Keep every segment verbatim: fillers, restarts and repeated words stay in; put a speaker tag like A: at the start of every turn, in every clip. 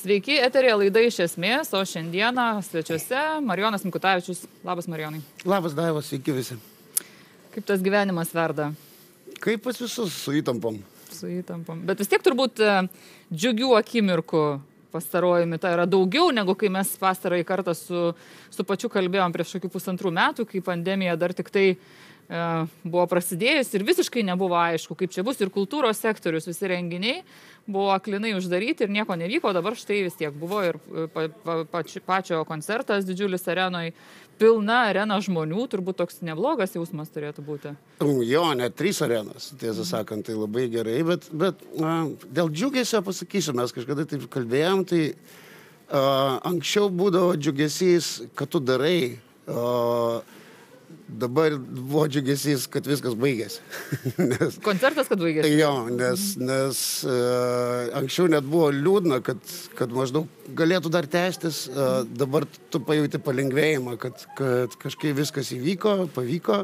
A: Sveiki, eterėje laida iš esmės, o šiandieną svečiuose Marijonas Mikutavičius. Labas, Marijonai.
B: Labas, Daivas, sveiki visi.
A: Kaip tas gyvenimas verda?
B: Kaip pas visus, su įtampom.
A: Su įtampom. Bet vis tiek turbūt džiugių akimirkų pastaruoju metu yra daugiau, negu kai mes pastarąjį kartą su, su pačiu kalbėjom prieš kokių pusantrų metų, kai pandemija dar tik tai buvo prasidėjus ir visiškai nebuvo aišku, kaip čia bus, ir kultūros sektorius, visi renginiai buvo aklinai uždaryti ir nieko nevyko, dabar štai vis tiek buvo ir pa, pa, pačio, pačio koncertas didžiulis arenoj, pilna arena žmonių, turbūt toks neblogas jausmas turėtų būti.
B: Jo, net trys arenos, tiesą sakant, tai labai gerai, bet, bet a, dėl džiugesio pasakysiu, mes kažkada taip kalbėjom, tai a, anksčiau būdavo džiugesys, kad tu darai, a, dabar buvo džiugesys, kad viskas baigėsi. nes,
A: Koncertas, kad baigėsi?
B: Jo, nes, nes uh, anksčiau net buvo liūdna, kad, kad maždaug galėtų dar tęstis, uh, dabar tu pajauti palengvėjimą, kad, kad kažkaip viskas įvyko, pavyko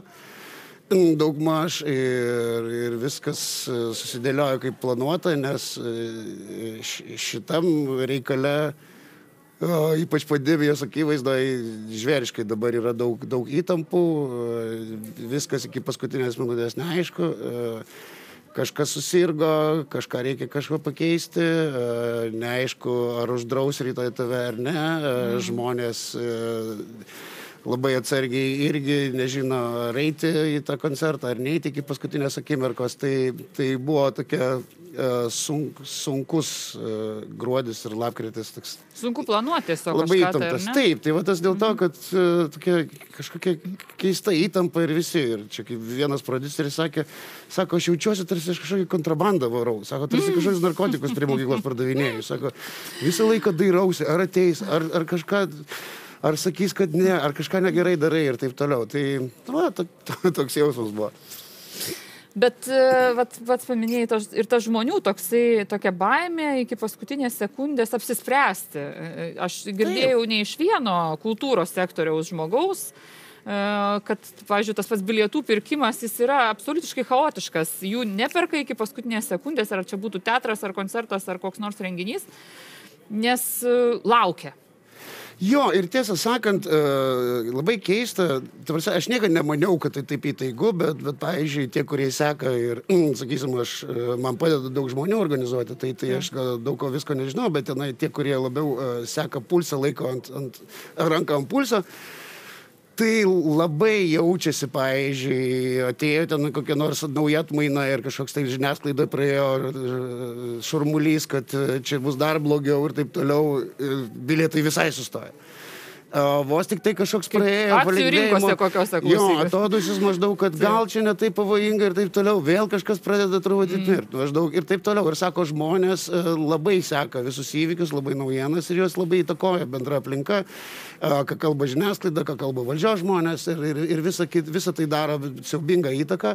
B: daugmaž ir, ir viskas susidėliojo kaip planuota, nes šitam reikale O, ypač pandemijos akivaizdoje žvėriškai dabar yra daug, daug įtampų, viskas iki paskutinės minutės neaišku, kažkas susirgo, kažką reikia kažko pakeisti, neaišku, ar uždraus rytoj tave ar ne, žmonės labai atsargiai irgi nežino, ar eiti į tą koncertą, ar neiti iki paskutinės akimirkos, tai, tai buvo tokia Sunk, sunkus uh, gruodis ir lapkritis. Toks,
A: sunku planuoti tiesiog
B: labai
A: kažką,
B: įtamptas.
A: tai,
B: Taip, tai va tas dėl to, kad uh, tokia kažkokia keista įtampa ir visi. Ir čia kaip vienas prodiuseris sakė, sako, aš jaučiuosi tarsi aš kažkokį kontrabandą varau. Sako, tarsi kažkokius narkotikus prie mokyklos pardavinėjus. Sako, visą laiką dairausi, ar ateis, ar, ar kažką, ar sakys, kad ne, ar kažką negerai darai ir taip toliau. Tai va, to, to, toks jausmas buvo.
A: Bet vat, vat paminėjai tos, ir tas žmonių toksai, tokia baimė iki paskutinės sekundės apsispręsti. Aš girdėjau ne iš vieno kultūros sektoriaus žmogaus, kad, pavyzdžiui, tas pats bilietų pirkimas, jis yra absoliutiškai chaotiškas. Jų neperka iki paskutinės sekundės, ar čia būtų teatras, ar koncertas, ar koks nors renginys, nes laukia.
B: Jo, ir tiesą sakant, labai keista, prasme, aš niekada nemaniau, kad tai taip įtaigu, bet, bet pavyzdžiui, tie, kurie seka ir, mm, sakysim, aš, man padeda daug žmonių organizuoti, tai, tai aš daug ko visko nežinau, bet tenai tie, kurie labiau seka pulsą, laiko ant, ant ranką ant pulso, tai labai jaučiasi, pavyzdžiui, atėjo ten kokia nors nauja atmaina ir kažkoks tai žiniasklaida praėjo šurmulys, kad čia bus dar blogiau ir taip toliau, bilietai visai sustoja. Vos tik tai kažkoks praėjo
A: akcijų rinkose kokiose klausykės.
B: Jo, atodusis maždaug, kad gal čia ne taip pavojinga ir taip toliau, vėl kažkas pradeda truputį mm. mirti, maždaug ir taip toliau. Ir sako, žmonės labai seka visus įvykius, labai naujienas ir jos labai įtakoja bendra aplinka, ką kalba žiniasklaida, ką kalba valdžios žmonės ir, ir, ir visa, visa tai daro siaubingą įtaką.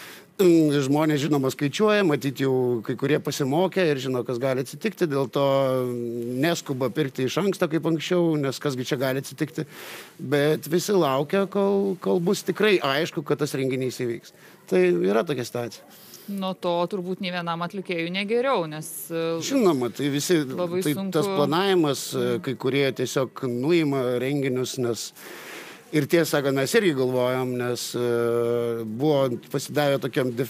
B: Žmonės, žinoma, skaičiuoja, matyti jau kai kurie pasimokė ir žino, kas gali atsitikti, dėl to neskuba pirkti iš anksto kaip anksčiau, nes kasgi čia gali atsitikti, bet visi laukia, kol, kol bus tikrai aišku, kad tas renginys įvyks. Tai yra tokia situacija.
A: Nuo to turbūt nei vienam atlikėjui negeriau, nes...
B: Žinoma, tai visi, tai
A: sunku...
B: tas planavimas, kai kurie tiesiog nuima renginius, nes... Ir tiesą sakant, mes irgi galvojom, nes uh, buvo pasidavę tokiam def,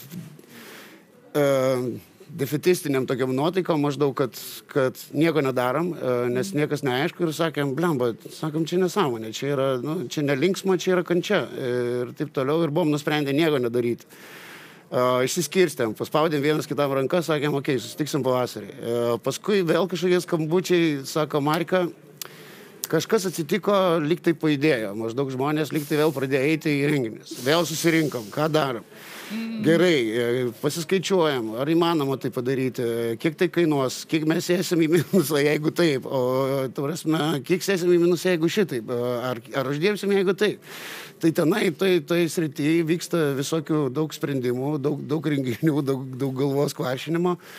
B: uh, defetistiniam tokiam nuotaikom, maždaug, kad, kad nieko nedarom, uh, nes niekas neaišku ir sakėm, blemba, sakom, čia nesąmonė, čia yra, nu, čia nelinksma, čia yra kančia ir taip toliau ir buvom nusprendę nieko nedaryti. Uh, išsiskirstėm, paspaudėm vienas kitam rankas, sakėm, okei, okay, susitiksim pavasarį. Uh, paskui vėl kažkokie skambučiai, sako Marika, kažkas atsitiko, lyg tai pajudėjo. Maždaug žmonės lyg tai vėl pradėjo eiti į renginius. Vėl susirinkom, ką darom. Gerai, pasiskaičiuojam, ar įmanoma tai padaryti, kiek tai kainuos, kiek mes sėsim į minusą, jeigu taip, o, prasme, kiek sėsim į minusą, jeigu šitaip, ar, ar uždirbsim, jeigu taip. Tai tenai, tai, tai srityje vyksta visokių daug sprendimų, daug, daug renginių, daug, daug galvos kvaršinimo,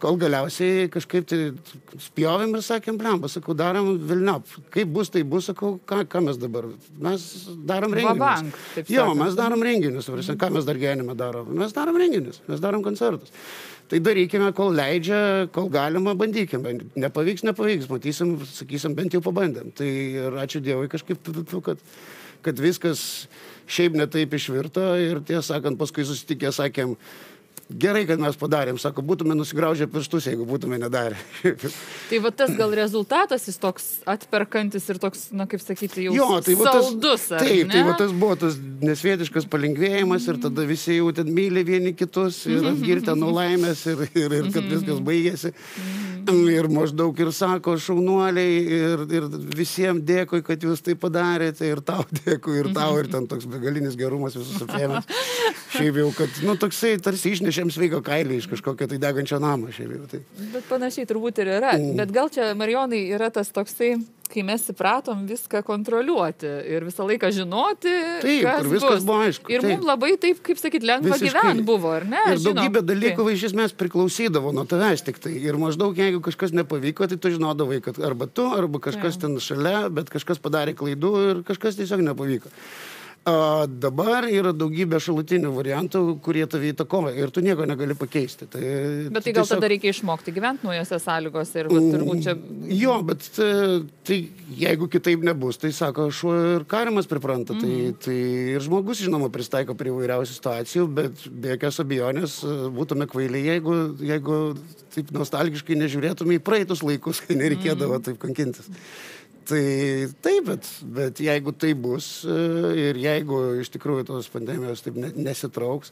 B: kol galiausiai kažkaip tai spjovėm ir sakėm, blemba, sakau, darom Vilniop. Kaip bus, tai bus, sakau, ką, ką mes dabar? Mes darom renginius.
A: Vabank, taip
B: jo,
A: sakant.
B: mes darom renginius. Mm. Ką mes dar gyvenime darom? Mes darom renginius, mes darom koncertus. Tai darykime, kol leidžia, kol galima, bandykime. Nepavyks, nepavyks, matysim, sakysim, bent jau pabandėm. Tai ir ačiū Dievui kažkaip, kad, kad viskas šiaip netaip išvirto ir tiesą sakant, paskui susitikę sakėm, gerai, kad mes padarėm, sako, būtume nusigraužę pirštus, jeigu būtume nedarę.
A: Tai va tas gal rezultatas, jis toks atperkantis ir toks, na kaip sakyti, jau
B: jo, tai
A: saldus,
B: tas,
A: ar
B: taip,
A: ne?
B: tai va tas buvo tas nesvietiškas palengvėjimas ir tada visi jau ten myli vieni kitus ir atgirtę nuo laimės ir, ir, ir kad viskas baigėsi. Ir maždaug ir sako šaunuoliai ir, ir visiems dėkui, kad jūs tai padarėte ir tau dėkui ir tau ir ten toks begalinis gerumas visus apėmęs. Šiaip jau, kad, nu, toksai tarsi išnešėm sveiko kailį iš kažkokio tai degančio namo. Šiaip jau, tai.
A: Bet panašiai turbūt ir yra. Mm. Bet gal čia, Marijonai, yra tas toksai, kai mes įpratom viską kontroliuoti ir visą laiką žinoti,
B: taip,
A: kas
B: ir viskas
A: bus.
B: Buvo aišku.
A: Ir
B: taip.
A: mums labai taip, kaip sakyt, lengva gyvent buvo, ar ne?
B: Ir daugybė
A: Žinom,
B: dalykų
A: tai.
B: iš esmės priklausydavo nuo tavęs tik tai. Ir maždaug, jeigu kažkas nepavyko, tai tu žinodavai, kad arba tu, arba kažkas ten šalia, bet kažkas padarė klaidų ir kažkas tiesiog nepavyko. A, dabar yra daugybė šalutinių variantų, kurie tave įtakoja ir tu nieko negali pakeisti. Tai,
A: bet tai gal tiesiog... tada reikia išmokti gyventi naujose sąlygose ir mm, turbūt čia...
B: Jo, bet tai jeigu kitaip nebus, tai sako, šuo ir karimas pripranta. Mm. Tai, tai ir žmogus, žinoma, pristaiko prie įvairiausių situacijų, bet be jokios abejonės būtume kvailiai, jeigu, jeigu taip nostalgiškai nežiūrėtume į praeitus laikus, kai nereikėdavo mm. taip kankintis. Tai taip, bet, bet jeigu tai bus ir jeigu iš tikrųjų tos pandemijos taip nesitrauks,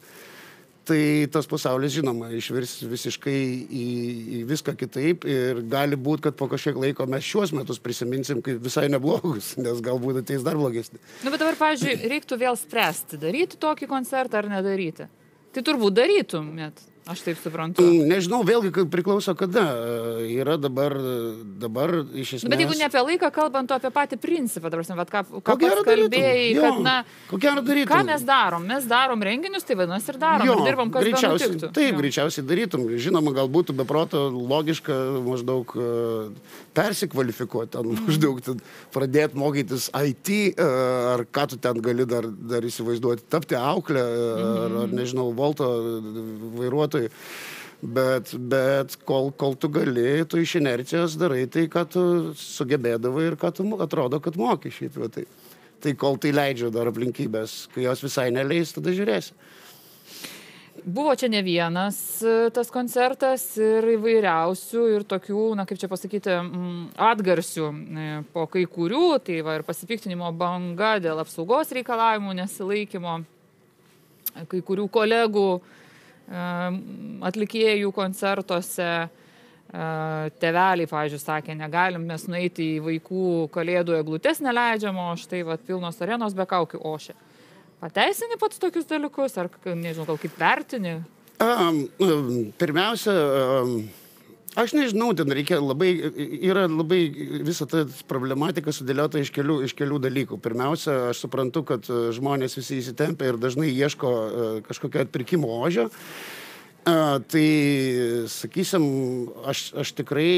B: tai tas pasaulis, žinoma, išvirs visiškai į, į viską kitaip ir gali būt, kad po kažkiek laiko mes šiuos metus prisiminsim kaip visai neblogus, nes galbūt ateis dar blogesni.
A: Nu, bet dabar, pavyzdžiui, reiktų vėl spręsti, daryti tokį koncertą ar nedaryti. Tai turbūt darytum, net. Aš taip suprantu.
B: Nežinau, vėlgi priklauso kada. Yra dabar, dabar iš esmės...
A: Bet jeigu ne apie laiką kalbant, o apie patį principą, tarsi, vat, ką, ką pats kalbėjai, kad, na, ką mes darom? Mes darom renginius, tai vadinasi ir darom, jo, ir dirbam, kas benutiktų.
B: Taip, jo. Greičiausiai darytum. Žinoma, gal būtų be proto logiška maždaug uh, persikvalifikuoti, ten, mm. maždaug ten, pradėti mokytis I T, uh, ar ką tu ten gali dar, dar įsivaizduoti, tapti auklę, uh, mm. ar, ar, nežinau, Volto vairuotoją. Bet, bet kol, kol tu gali, tu iš inercijos darai tai, ką tu sugebėdavai ir ką tu atrodo, kad moki šiaip. Tai, tai kol tai leidžia dar aplinkybės, kai jos visai neleis, tada žiūrėsi.
A: Buvo čia ne vienas tas koncertas ir įvairiausių ir tokių, na kaip čia pasakyti, atgarsių po kai kurių, tai va ir pasipiktinimo banga dėl apsaugos reikalavimų nesilaikymo, kai kurių kolegų atlikėjų koncertuose, tėveliai, pavyzdžiui, sakė, negalim mes nueiti į vaikų kalėdų eglutes neleidžiamo, štai vat, pilnos arenos be kaukių ošia. Pateisini pats tokius dalykus, ar, nežinau, gal kaip vertini? Um,
B: pirmiausia, um, aš nežinau, ten reikia labai, yra labai visa ta problematika sudėliota iš kelių, iš kelių dalykų. Pirmiausia, aš suprantu, kad žmonės visi įsitempia ir dažnai ieško kažkokio atpirkimo ožio. Uh, tai, sakysim, aš, aš tikrai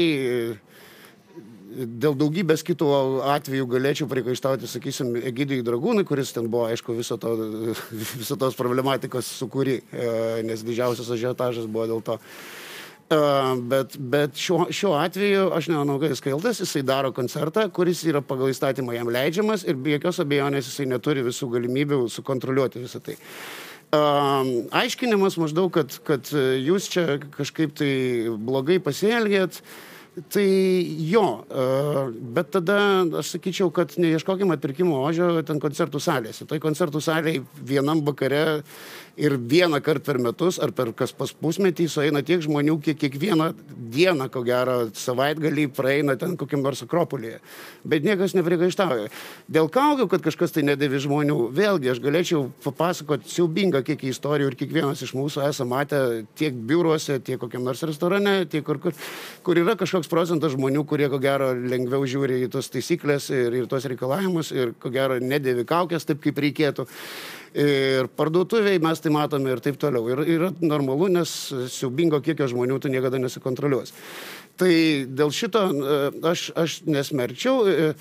B: dėl daugybės kitų atvejų galėčiau priekaištauti, sakysim, Egidijui Dragūnui, kuris ten buvo, aišku, viso, to, viso tos problematikos sukūrė, nes didžiausias ažiotažas buvo dėl to. Uh, bet bet šiuo, šiuo atveju aš nemanau, kad jis kaltas, jisai daro koncertą, kuris yra pagal įstatymą jam leidžiamas ir be jokios abejonės jisai neturi visų galimybių sukontroliuoti visą tai. Uh, aiškinimas maždaug, kad, kad jūs čia kažkaip tai blogai pasielgėt, tai jo, uh, bet tada aš sakyčiau, kad neieškokime atpirkimo ožio ten koncertų salėse. Tai koncertų salėje vienam vakare ir vieną kartą per metus ar per kas pas pusmetį sueina tiek žmonių, kiek kiekvieną dieną, ko gero, savaitgalį praeina ten kokiam nors Akropolyje. Bet niekas neprikaištauja. Dėl kaukių, kad kažkas tai nedėvi žmonių, vėlgi aš galėčiau papasakoti siaubingą kiekį istorijų ir kiekvienas iš mūsų esame matę tiek biuruose, tiek kokiam nors restorane, tiek kur, kur, kur yra kažkoks toks procentas žmonių, kurie ko gero lengviau žiūri į tos taisyklės ir, ir tos reikalavimus ir ko gero nedėvi kaukės taip, kaip reikėtų. Ir parduotuviai mes tai matome ir taip toliau. Ir yra normalu, nes siaubingo kiekio žmonių tu niekada nesikontroliuos. Tai dėl šito aš, aš nesmerčiau.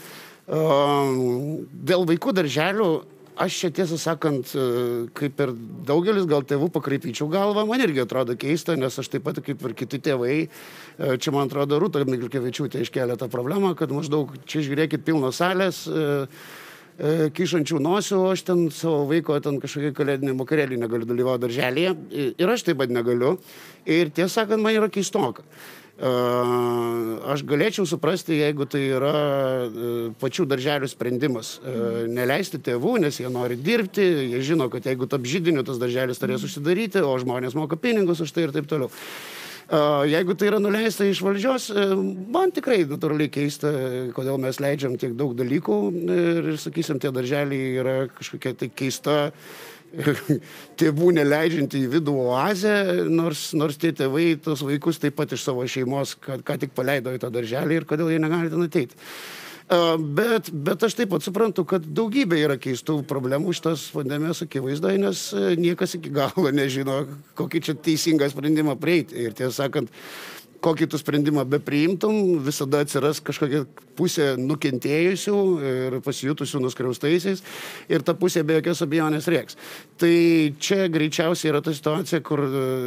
B: Dėl vaikų darželių aš čia tiesą sakant, kaip ir daugelis gal tėvų pakraipyčiau galvą, man irgi atrodo keista, nes aš taip pat kaip ir kiti tėvai, čia man atrodo Rūta Mikelkevičiūtė iškėlė tą problemą, kad maždaug čia žiūrėkit pilnos salės, kišančių nosių, aš ten savo vaiko ten kažkokiai kalėdinį vakarėlį negaliu dalyvauti darželėje ir aš taip pat negaliu ir tiesą sakant, man yra keistoka. Aš galėčiau suprasti, jeigu tai yra pačių darželių sprendimas neleisti tėvų, nes jie nori dirbti, jie žino, kad jeigu tap židiniu, tas darželis turės užsidaryti, o žmonės moka pinigus už tai ir taip toliau. Jeigu tai yra nuleista iš valdžios, man tikrai natūraliai keista, kodėl mes leidžiam tiek daug dalykų ir, sakysim, tie darželiai yra kažkokia tai keista tėvų neleidžianti į vidų oazę, nors, nors tie tėvai tos vaikus taip pat iš savo šeimos, kad ką tik paleido į tą darželį ir kodėl jie negali ten ateiti. Bet, bet aš taip pat suprantu, kad daugybė yra keistų problemų šitos pandemijos akivaizdoje, nes niekas iki galo nežino, kokį čia teisingą sprendimą prieiti. Ir tiesą sakant, kokį tu sprendimą bepriimtum, visada atsiras kažkokia pusė nukentėjusių ir pasijutusių nuskriaustaisiais ir ta pusė be jokios abejonės rėks. Tai čia greičiausiai yra ta situacija, kur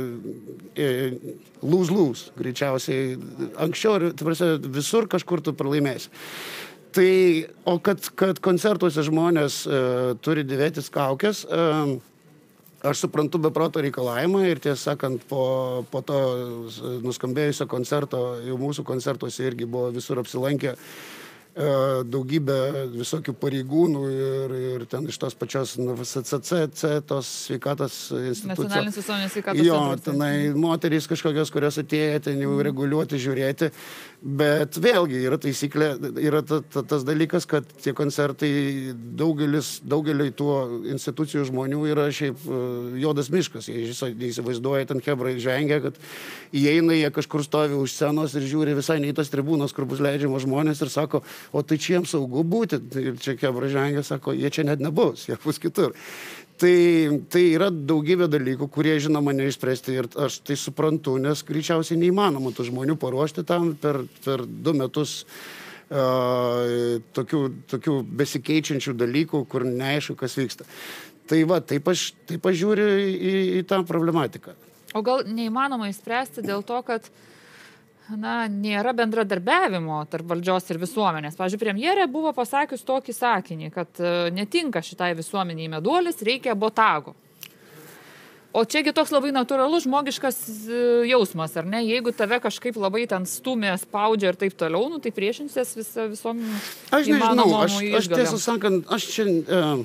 B: lose-lose greičiausiai anksčiau, visur kažkur tu pralaimėsi. Tai, o kad, kad koncertuose žmonės uh, turi dėvėtis kaukės, uh, aš suprantu beproto reikalavimą ir tiesą sakant, po, po to nuskambėjusio koncerto, jau mūsų koncertuose irgi buvo visur apsilankę daugybė visokių pareigūnų ir, ir ten iš tos pačios N V S C C, tos sveikatos institucijos.
A: Nacionalinis visuomenės sveikatos
B: jo,
A: centras.
B: tenai moterys kažkokios, kurios atėjo ten jau reguliuoti, žiūrėti, bet vėlgi yra taisyklė, yra ta, ta, tas dalykas, kad tie koncertai daugelis, daugeliai tų institucijų žmonių yra šiaip juodas miškas. Jie įsivaizduoja, ten chebrai žengia, kad įeina, jie kažkur stovi už scenos ir žiūri visai ne į tas tribūnas, kur bus leidžiama žmonės ir sako, o tai čia jiems saugu būti. Ir čia chebrai žengia, sako, jie čia net nebus, jie bus kitur. Tai, tai yra daugybė dalykų, kurie, žinoma, neišspręsti ir aš tai suprantu, nes greičiausiai neįmanoma tų žmonių paruošti tam per, per du metus uh, tokių, tokių besikeičiančių dalykų, kur neaišku, kas vyksta. Tai va, taip aš, taip aš žiūriu į, į tą problematiką.
A: O gal neįmanoma išspręsti dėl to, kad na, nėra bendradarbiavimo tarp valdžios ir visuomenės. Pavyzdžiui, premjerė buvo pasakius tokį sakinį, kad netinka šitai visuomeniai meduolis, reikia botago. O čiagi toks labai natūralus žmogiškas jausmas, ar ne? Jeigu tave kažkaip labai ten stumė, spaudžia ir taip toliau, nu, tai priešinsies visą visom įmanomom
B: aš, aš tiesą sakant, aš čia... Uh...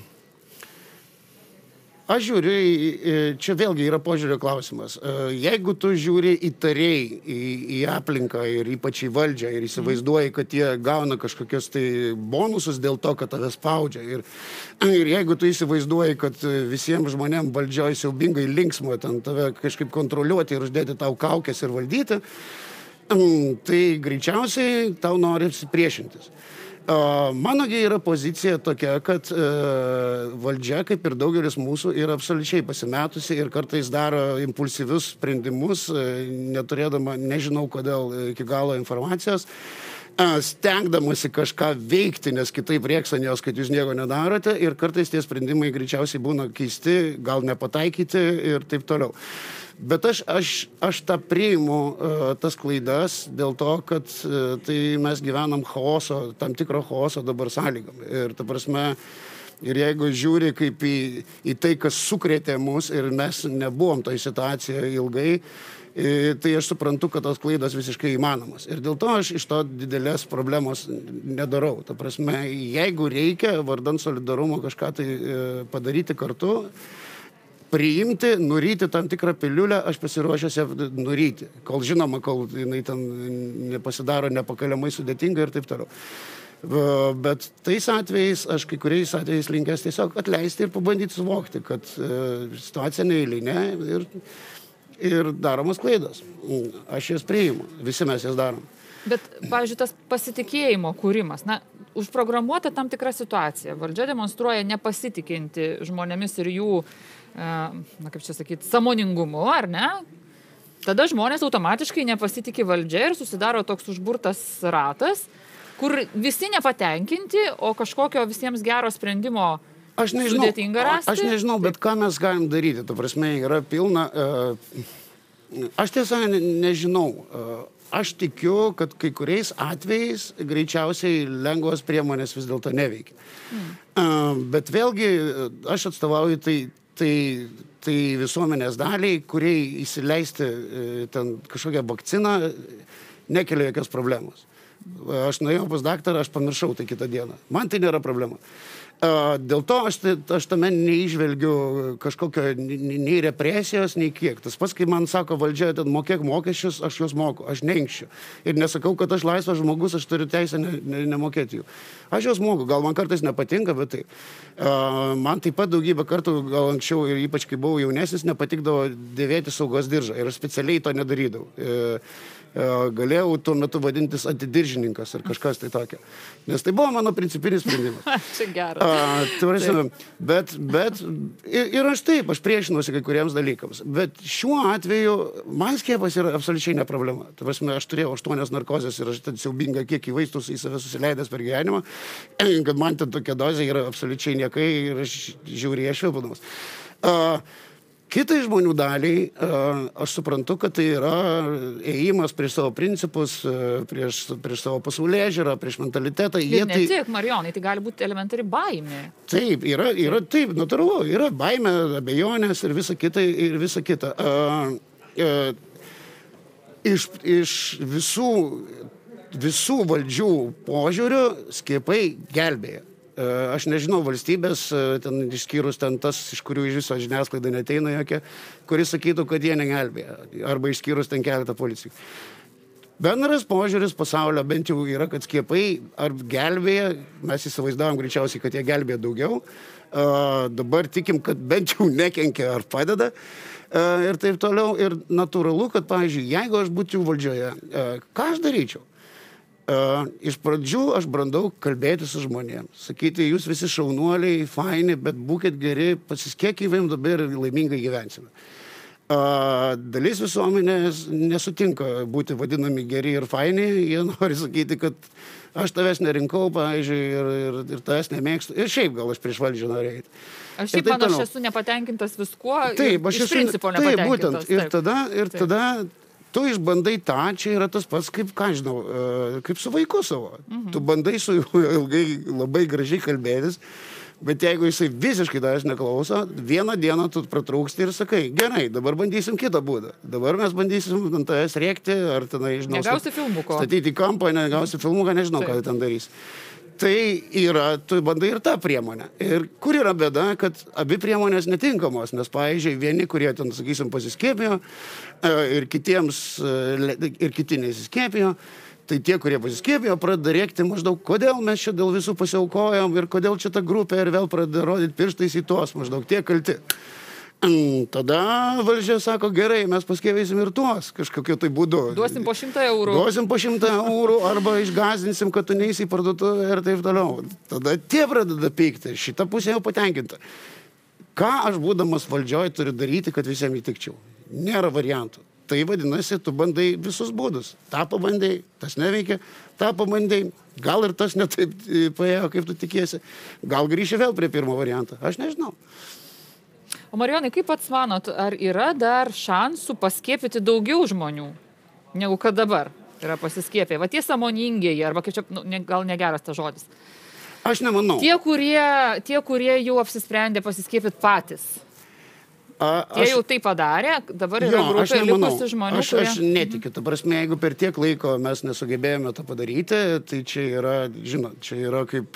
B: Aš žiūriu, čia vėlgi yra požiūrio klausimas. Jeigu tu žiūri įtariai į, į aplinką ir ypač į valdžią ir įsivaizduoji, kad jie gauna kažkokius tai bonusus dėl to, kad tave spaudžia. Ir, ir jeigu tu įsivaizduoji, kad visiems žmonėms valdžioj siaubingai linksma ten tave kažkaip kontroliuoti ir uždėti tau kaukės ir valdyti, tai greičiausiai tau nori priešintis. Manogi yra pozicija tokia, kad valdžia, kaip ir daugelis mūsų, yra absoliučiai pasimetusi ir kartais daro impulsyvius sprendimus, neturėdama, nežinau kodėl, iki galo informacijos, stengdamasi kažką veikti, nes kitaip rėks ant jos, kad jūs nieko nedarote ir kartais tie sprendimai greičiausiai būna keisti, gal nepataikyti ir taip toliau. Bet aš, aš, aš tą priimu, uh, tas klaidas dėl to, kad uh, tai mes gyvenam chaoso, tam tikro chaoso dabar sąlygom. Ir ta prasme, ir jeigu žiūri kaip į, į tai, kas sukrėtė mus ir mes nebuvom toj situacijoje ilgai, tai aš suprantu, kad tos klaidos visiškai įmanomas. Ir dėl to aš iš to didelės problemos nedarau. Ta prasme, jeigu reikia vardan solidarumo kažką tai padaryti kartu, priimti, nuryti tam tikrą piliulę, aš pasiruošęs ją nuryti. Kol žinoma, kol jinai ten nepasidaro nepakeliamai sudėtinga ir taip toliau. Bet tais atvejais, aš kai kuriais atvejais linkęs tiesiog atleisti ir pabandyti suvokti, kad situacija neeilinė ir, ir daromos klaidos. Aš jas priimu, visi mes jas darom.
A: Bet, pavyzdžiui, tas pasitikėjimo kūrimas, na, užprogramuota tam tikra situacija. Valdžia demonstruoja nepasitikinti žmonėmis ir jų, na, kaip čia sakyti, sąmoningumu, ar ne? Tada žmonės automatiškai nepasitikė valdžia ir susidaro toks užburtas ratas, kur visi nepatenkinti, o kažkokio visiems gero sprendimo
B: aš nežinau,
A: sudėtinga rasti.
B: Aš nežinau, bet ką mes galim daryti. Ta prasme, yra pilna... Uh, aš tiesą ne, nežinau. Uh, aš tikiu, kad kai kuriais atvejais greičiausiai lengvos priemonės vis dėlto neveikia. Hmm. Uh, bet vėlgi, aš atstovauju tai, tai, tai visuomenės daliai, kuriai įsileisti uh, ten kažkokią vakciną nekelia jokios problemos. Aš nuėjau pas daktarą, aš pamiršau tai kitą dieną. Man tai nėra problema. Dėl to aš, aš tame neižvelgiu kažkokio nei represijos, nei kiek. Tas pats, kai man sako valdžia, ten mokėk mokesčius, aš juos moku, aš neinkščiu. Ir nesakau, kad aš laisvas žmogus, aš turiu teisę ne, ne, nemokėti jų. Aš juos moku, gal man kartais nepatinka, bet tai. Man taip pat daugybę kartų, gal anksčiau ir ypač kai buvau jaunesnis, nepatikdavo dėvėti saugos diržą ir specialiai to nedarydavau. Galėjau tuo metu vadintis antidiržininkas ar kažkas tai tokio. Nes tai buvo mano principinis sprendimas.
A: Čia geras.
B: A, tai, bet, bet ir, ir aš taip, aš priešinuosi kai kuriems dalykams. Bet šiuo atveju man skiepas yra absoliučiai ne problema. Tai prasme, aš turėjau aštuonias narkozės ir aš ten siaubingą kiekį vaistus į save susileidęs per gyvenimą, kad man ten tokia dozė yra absoliučiai niekai ir aš žiauriai švilpadamas. Kitai žmonių daliai, aš suprantu, kad tai yra ėjimas prieš savo principus, prieš, prieš savo pasaulėžiūrą, prieš mentalitetą.
A: Ir ne tai, tik, Marijonai, tai gali būti elementari baimė.
B: Taip, yra, yra taip, natūralu, yra baimė, abejonės ir visa kita. Ir visa kita. Uh, uh, iš, iš visų, visų valdžių požiūrių skiepai gelbėja. Aš nežinau valstybės, ten išskyrus ten tas, iš kurių iš viso žiniasklaida neteina jokia, kuris sakytų, kad jie negelbėja, arba išskyrus ten keletą policijų. Bendras požiūris pasaulio bent jau yra, kad skiepai ar gelbėja, mes įsivaizdavom greičiausiai, kad jie gelbėja daugiau, uh, dabar tikim, kad bent jau nekenkia ar padeda uh, ir taip toliau. Ir natūralu, kad, pavyzdžiui, jeigu aš būčiau valdžioje, uh, ką aš daryčiau? Uh, iš pradžių aš brandau kalbėti su žmonėms, sakyti, jūs visi šaunuoliai, faini, bet būkit geri, pasiskiekime dabar ir laimingai gyvensime. Uh, dalis visuomenės nesutinka būti vadinami geri ir faini, jie nori sakyti, kad aš tavęs nerinkau, pavyzdžiui, ir, ir, ir tavęs nemėgstu, ir šiaip gal aš prieš valdžią norėjau.
A: Aš šiaip manau, aš esu nepatenkintas viskuo,
B: taip, aš
A: iš
B: esu,
A: principo
B: taip,
A: nepatenkintas.
B: Būtent, ir taip. tada, ir taip. tada tu išbandai tą, čia yra tas pats, kaip, ką žinau, kaip su vaiku savo. Mhm. Tu bandai su juo ilgai, labai gražiai kalbėtis, bet jeigu jisai visiškai tavęs neklauso, vieną dieną tu pratrūksti ir sakai, gerai, dabar bandysim kitą būdą. Dabar mes bandysim ant tavęs rėkti, ar tenai, žinau,
A: negausi filmuko.
B: Statyti kampą, negausi filmuką, nežinau, ką ten darys. Tai yra, tu bandai ir tą priemonę. Ir kur yra bėda, kad abi priemonės netinkamos, nes, pavyzdžiui, vieni, kurie ten, sakysim, pasiskiepijo, ir kitiems, ir kiti nesiskiepijo, tai tie, kurie pasiskiepijo, pradeda rėkti maždaug, kodėl mes čia dėl visų pasiaukojom ir kodėl čia ta grupė ir vėl pradeda rodyti pirštais į tuos, maždaug tie kalti. Tada valdžia sako, gerai, mes paskiepysim ir tuos kažkokiu tai būdu.
A: Duosim po šimtą eurų.
B: Duosim po šimtą eurų arba išgazdinsim, kad tu neisi į parduotuvę ir taip toliau. Tada tie pradeda pykti, šita pusė jau patenkinta. Ką aš būdamas valdžioj turiu daryti, kad visiems įtikčiau? Nėra variantų. Tai vadinasi, tu bandai visus būdus. Ta pabandai, tas neveikia, ta pabandai, gal ir tas netaip paėjo, kaip tu tikiesi. Gal grįši vėl prie pirmo varianto. Aš nežinau.
A: O Marijonai, kaip pats manot, ar yra dar šansų paskiepyti daugiau žmonių, negu kad dabar yra pasiskiepę? Va tie sąmoningieji, arba kaip čia, nu, ne, gal negeras tas žodis.
B: Aš nemanau.
A: Tie, kurie, tie, kurie jau apsisprendė pasiskiepyti patys.
B: A,
A: tie
B: aš,
A: jau tai padarė, dabar yra
B: jo,
A: grupė likusių žmonių,
B: aš,
A: kurie...
B: Aš netikiu. Ta prasme, jeigu per tiek laiko mes nesugebėjome to padaryti, tai čia yra, žinot, čia yra kaip...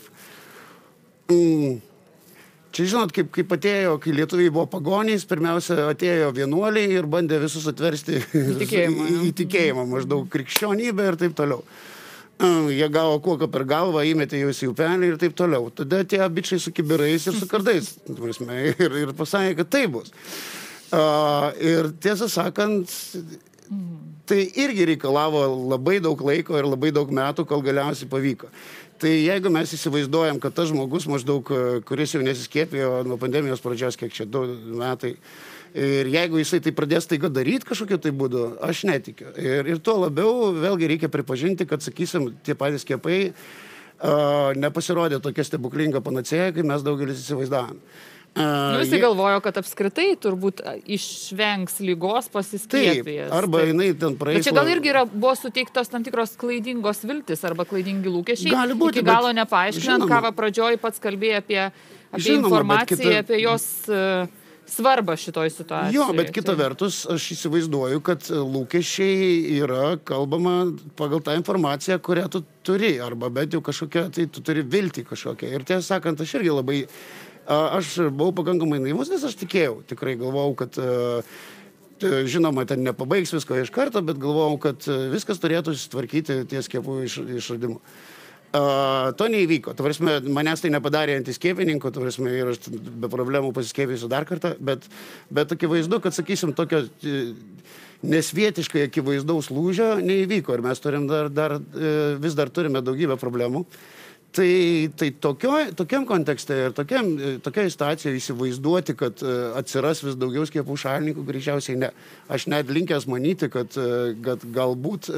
B: Mm, Čia, žinot, kaip, kaip atėjo, kai lietuviai buvo pagonys, pirmiausia atėjo vienuoliai ir bandė visus atversti į tikėjimą, į tikėjimą maždaug krikščionybę ir taip toliau. Jie gavo kuoką per galvą, įmetė jūs į upelį ir taip toliau. Tada tie bičiai su kibirais ir su kardais ir, ir pasakė, kad tai bus. Ir tiesą sakant, Mm. Tai irgi reikalavo labai daug laiko ir labai daug metų, kol galiausiai pavyko. Tai jeigu mes įsivaizduojam, kad tas žmogus maždaug, kuris jau nesiskiepijo nuo pandemijos pradžios, kiek čia du metai, ir jeigu jisai tai pradės taiga daryti kažkokiu tai būdu, aš netikiu. Ir, ir tuo labiau vėlgi reikia pripažinti, kad, sakysim, tie patys skiepai uh, nepasirodė tokia stebuklinga panacėja, kaip mes daugelis įsivaizdavom.
A: Uh, Visi jie... galvojo, kad apskritai turbūt išvengs lygos pasiskiepijęs.
B: Taip, arba taip. Jinai ten praeis.
A: Bet čia gal irgi yra, buvo suteiktos tam tikros klaidingos viltis arba klaidingi lūkesčiai.
B: Gali būti,
A: iki galo nepaaiškinant, ką va pradžioj pats kalbėjo apie, apie žinoma, informaciją, kita... apie jos uh, svarbą šitoj situacijai.
B: Jo, bet kita vertus, aš įsivaizduoju, kad lūkesčiai yra kalbama pagal tą informaciją, kurią tu turi, arba bent jau kažkokią, tai tu turi viltį kažkokią. Ir tiesą sakant, aš irgi labai... Aš buvau pakankamai naivus, nes aš tikėjau. Tikrai galvojau, kad žinoma, ten nepabaigs visko iš karto, bet galvojau, kad viskas turėtų susitvarkyti ties skiepų išradimu. Uh, to neįvyko. Ta prasme, manęs tai nepadarė antiskiepininkų, ta prasme, ir aš be problemų pasiskiepysiu dar kartą, bet, bet akivaizdu, kad, sakysim, tokio nesvietiškai akivaizdaus lūžio neįvyko ir mes turim dar, dar, vis dar turime daugybę problemų. Tai, tai tokio, tokiam kontekste ir tokiam, tokiai situacijoje įsivaizduoti, kad atsiras vis daugiau skiepų šalininkų, greičiausiai ne. Aš net linkęs manyti, kad, kad galbūt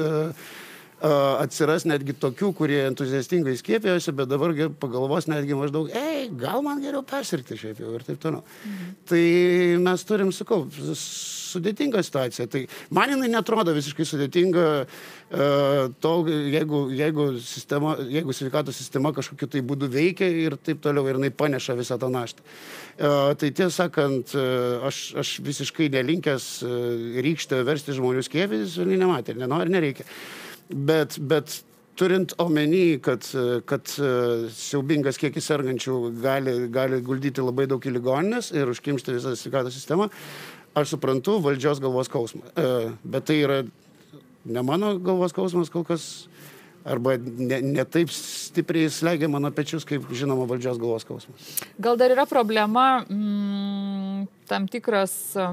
B: atsiras netgi tokių, kurie entuziastingai skiepėjosi, bet dabar pagalvos netgi maždaug, ei, gal man geriau persirgti šiaip jau ir taip toliau. Mhm. Tai mes turim, sakau, sudėtinga situacija. Tai man jinai netrodo visiškai sudėtinga, uh, tol, jeigu, jeigu, sistema, jeigu sveikatos sistema kažkokiu tai būdu veikia ir taip toliau, ir jinai paneša visą tą naštą. Uh, tai tiesą sakant, uh, aš, aš visiškai nelinkęs uh, rykštę versti žmonių skiepytis, ir nematė, nenori, nereikia. Bet, bet turint omeny, kad, kad siaubingas kiekis sergančių gali, gali guldyti labai daug į ligoninės ir užkimšti visą sveikatos sistemą, aš suprantu valdžios galvos skausmą. Bet tai yra ne mano galvos skausmas kol kas, arba ne, ne taip stipriai slegia mano pečius, kaip žinoma valdžios galvos skausmas.
A: Gal dar yra problema mm, tam tikras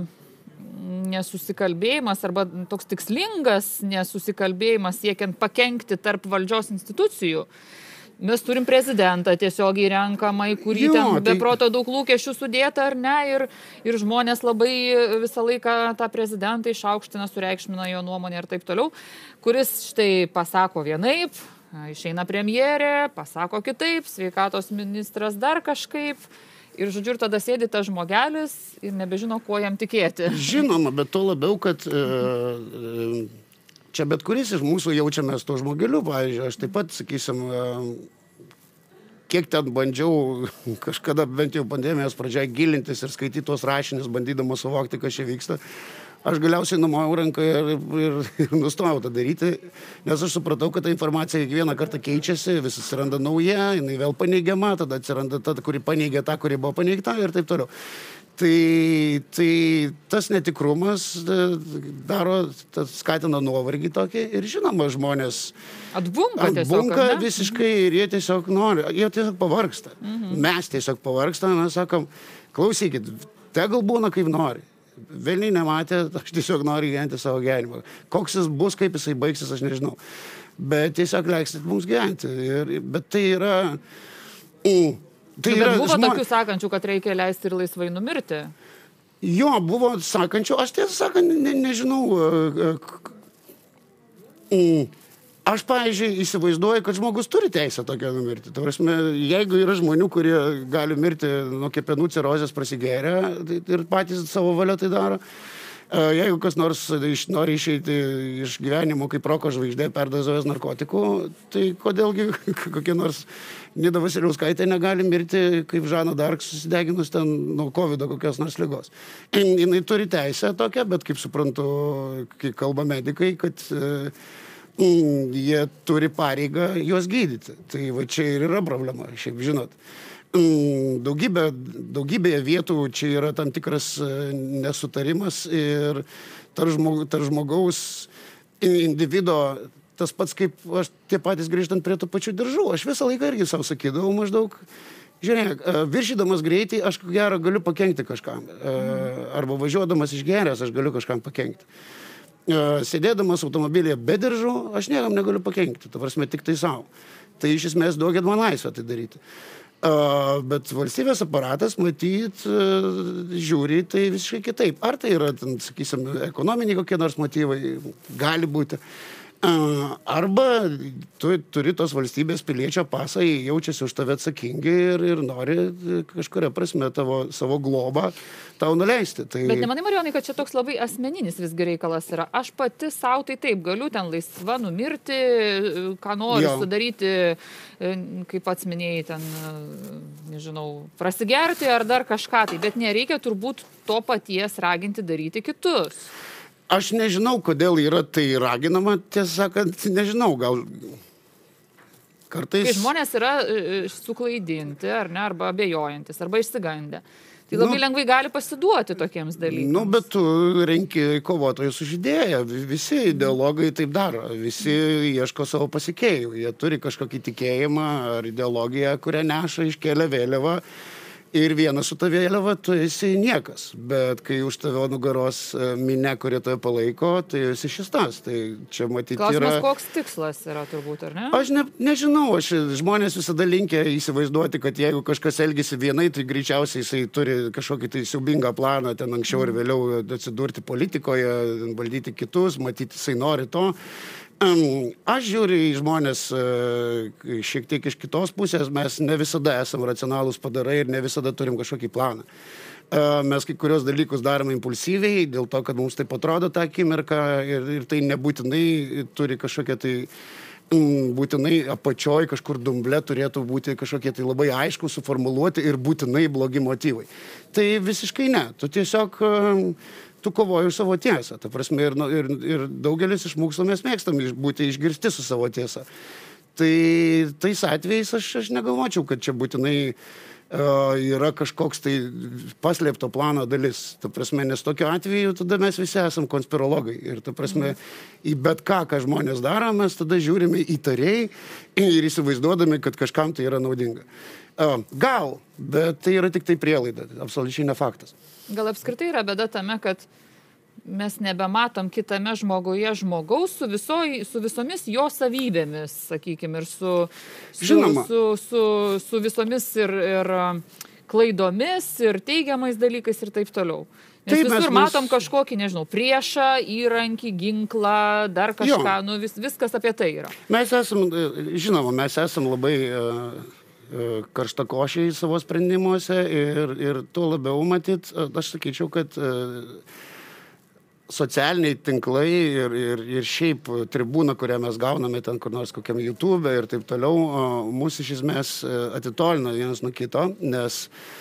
A: nesusikalbėjimas arba toks tikslingas nesusikalbėjimas siekiant pakenkti tarp valdžios institucijų. Mes turim prezidentą tiesiogiai renkamą, į kurį jo, ten be tai... proto daug lūkesčių sudėta ar ne, ir, ir žmonės labai visą laiką tą prezidentą išaukština, sureikšmina jo nuomonę ir taip toliau, kuris štai pasako vienaip, išeina premjerė, pasako kitaip, sveikatos ministras dar kažkaip. Ir žodžiu, ir tada sėdi tas žmogelis ir nebežino, kuo jam tikėti.
B: Žinoma, bet to labiau, kad e, čia bet kuris iš mūsų jaučiamės to žmogeliu. Pavyzdžiui, aš taip pat, sakysim, e, kiek ten bandžiau kažkada bent jau pandemijos pradžioje gilintis ir skaityti tuos rašinius, bandydamas suvokti, kas čia vyksta. Aš galiausiai numojau ranką ir, ir, ir nustojau tą daryti, nes aš supratau, kad ta informacija kiekvieną kartą keičiasi, vis atsiranda nauja, jinai vėl paneigiama, tada atsiranda ta, kuri paneigia tą, kuri buvo paneigta ir taip toliau. Tai, tai tas netikrumas daro, tas skatina nuovargį tokį ir žinoma žmonės
A: atbunka,
B: atbunka tiesiog, visiškai ir jie tiesiog nori, jie tiesiog pavargsta. Mhm. Mes tiesiog pavargstame, mes sakom, klausykit, tegul būna kaip nori. Velniai nematė, aš tiesiog noriu gyventi savo gyvenimą. Koks jis bus, kaip jisai baigsis, aš nežinau. Bet tiesiog leiksit mums gyventi. Ir, bet tai yra... Mm, tai
A: nu,
B: yra
A: bet buvo
B: žmo...
A: tokių sakančių, kad reikia leisti ir laisvai numirti.
B: Jo, buvo sakančių, aš tiesą sakant, ne, nežinau. Mm, aš, pavyzdžiui, įsivaizduoju, kad žmogus turi teisę tokią numirti. Ta prasme, jeigu yra žmonių, kurie gali mirti nuo kepenų cirozės prasigėrę ir patys savo valia tai daro, jeigu kas nors iš, nori išeiti iš gyvenimo kaip roko žvaigždė perdozavęs narkotikų, tai kodėlgi kokie nors Nida Vasiliauskaitė negali mirti kaip Žana Dark susideginus ten nuo kovido kokios nors ligos. Jinai turi teisę tokią, bet kaip suprantu, kai kalba medikai, kad Mm, jie turi pareigą juos gydyti. Tai va čia ir yra problema, šiaip žinot. Mm, daugybė, daugybėje vietų čia yra tam tikras nesutarimas ir tarp, žmog, tarp žmogaus individo, tas pats kaip aš tie patys grįžtant prie tų pačių diržų. Aš visą laiką irgi savo sakydavau maždaug, žiūrėk, viršydamas greitį aš ko gero galiu pakenkti kažkam. Arba važiuodamas išgeręs aš galiu kažkam pakenkti. sėdėdamas automobilyje be diržų, aš niekam negaliu pakenkti, ta prasme, tik tai savo. Tai iš esmės duokit man laisvę tai daryti. Uh, bet valstybės aparatas, matyt, uh, žiūri tai visiškai kitaip. Ar tai yra, ten, sakysim, ekonominiai kokie nors motyvai, gali būti. Uh, arba tu turi tos valstybės piliečio pasą, jie jaučiasi už tave atsakingi ir, ir nori kažkuria prasme tavo, savo globą tau nuleisti. Tai...
A: Bet nemanai, Marijonai, kad čia toks labai asmeninis visgi reikalas yra. Aš pati savo tai taip, galiu ten laisva numirti, ką noriu jo. Sudaryti, kaip pats minėjai, ten, nežinau, prasigerti ar dar kažką tai, bet nereikia turbūt to paties raginti daryti kitus.
B: Aš nežinau, kodėl yra tai raginama, tiesą sakant, nežinau, gal kartais...
A: Kai žmonės yra suklaidinti, ar ne, arba abejojantis, arba išsigandę. Tai labai nu, lengvai gali pasiduoti tokiems dalykams.
B: Nu, bet tu renki kovotojus už idėją. Visi ideologai taip daro. Visi ieško savo pasikėjų. Jie turi kažkokį tikėjimą ar ideologiją, kurią neša iškėlę vėliavą. Ir vienas su ta vėliava, tu esi niekas. Bet kai už tave nugaros minia, kurie tave palaiko, tai esi šis tas. Tai čia matyti yra...
A: Klausimas, koks tikslas yra turbūt, ar ne?
B: Aš ne, nežinau, aš, žmonės visada linkę įsivaizduoti, kad jeigu kažkas elgisi vienai, tai greičiausiai jisai turi kažkokį tai siaubingą planą ten anksčiau ir vėliau atsidurti politikoje, valdyti kitus, matyti jisai nori to. Um, aš žiūriu į žmonės uh, šiek tiek iš kitos pusės, mes ne visada esame racionalūs padarai ir ne visada turim kažkokį planą. Uh, mes kai kurios dalykus darome impulsyviai, dėl to, kad mums taip atrodo tą akimirką ir, ir tai nebūtinai turi kažkokia tai, um, būtinai apačioj kažkur dumble turėtų būti kažkokie tai labai aišku suformuluoti ir būtinai blogi motyvai. Tai visiškai ne. Tu tiesiog... Um, tu kovoji už savo tiesą. Ta prasme, ir, ir, ir daugelis iš mūsų mes mėgstam būti išgirsti su savo tiesa. Tai tais atvejais aš, aš negalvočiau, kad čia būtinai uh, yra kažkoks tai paslėpto plano dalis. Ta prasme, nes tokiu atveju tada mes visi esam konspirologai. Ir ta prasme, į bet ką, ką žmonės daro, mes tada žiūrime įtariai ir įsivaizduodami, kad kažkam tai yra naudinga. Uh, gal, bet tai yra tik tai prielaida, absoliučiai ne faktas.
A: Gal apskritai yra bėda tame, kad mes nebematom kitame žmoguje žmogaus su, visoj, su visomis jo savybėmis, sakykime, ir su, su, su, su, su visomis ir, ir klaidomis, ir teigiamais dalykais ir taip toliau. Nes taip, visur mes, matom kažkokį, nežinau, priešą, įrankį, ginklą, dar kažką, jo. Nu, vis, viskas apie tai yra.
B: Mes esam, žinoma, mes esam labai... Uh... karštakošiai savo sprendimuose ir, ir tuo labiau matyt, aš sakyčiau, kad socialiniai tinklai ir, ir, ir šiaip tribūna, kurią mes gauname ten kur nors kokiam YouTube ir taip toliau, mūsų iš esmės atitolina vienas nuo kito, nes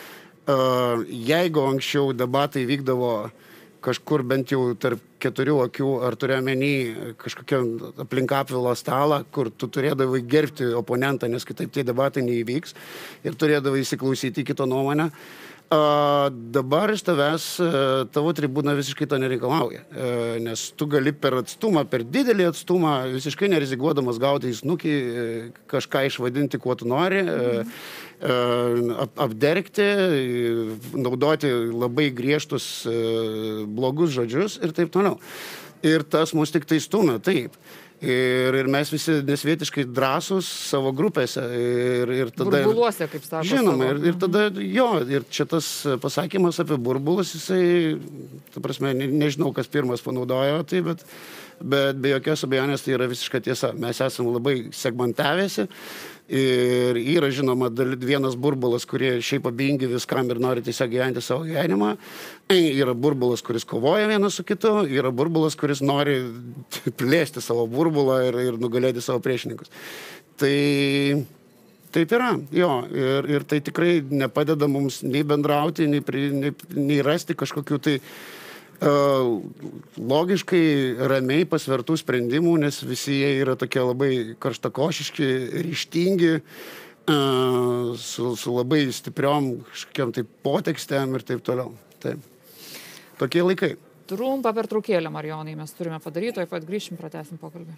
B: jeigu anksčiau debatai vykdavo kažkur bent jau tarp keturių akių, ar turiu omeny kažkokią aplink apvilo stalą, kur tu turėdavai gerbti oponentą, nes kitaip tie debatai neįvyks ir turėdavai įsiklausyti kito nuomonę. A, dabar iš tavęs tavo tribūna visiškai to nereikalauja, a, nes tu gali per atstumą, per didelį atstumą, visiškai nerizikuodamas gauti į snukį, kažką išvadinti, kuo tu nori, a, ap, apdergti, naudoti labai griežtus blogus žodžius ir taip toliau. Ir tas mus tik tai stumia, taip. Ir, ir mes visi nesvietiškai drąsūs savo grupėse. Ir, ir tada,
A: burbuluose, kaip sako.
B: Žinoma, ir, ir tada jo, ir čia tas pasakymas apie burbulus, jisai, ta prasme, ne, nežinau, kas pirmas panaudojo tai, bet, bet be jokios abejonės tai yra visiška tiesa. Mes esame labai segmentavęsi. Ir yra, žinoma, vienas burbulas, kurie šiaip abejingi viskam ir nori tiesiog gyventi savo gyvenimą. Yra burbulas, kuris kovoja vienas su kitu. Yra burbulas, kuris nori plėsti savo burbulą ir, ir nugalėti savo priešininkus. Tai taip yra, jo. Ir, ir tai tikrai nepadeda mums nei bendrauti, nei, nei, nei rasti kažkokių tai Uh, logiškai, ramiai pasvertų sprendimų, nes visi jie yra tokie labai karštakošiški, ryžtingi, uh, su, su labai stipriom kažkokiam tai potekstėm ir taip toliau. Taip. Tokie laikai.
A: Trumpą pertraukėlę, Marijonai, mes turime padaryti, tuoj pat grįšim, pratęsim pokalbį.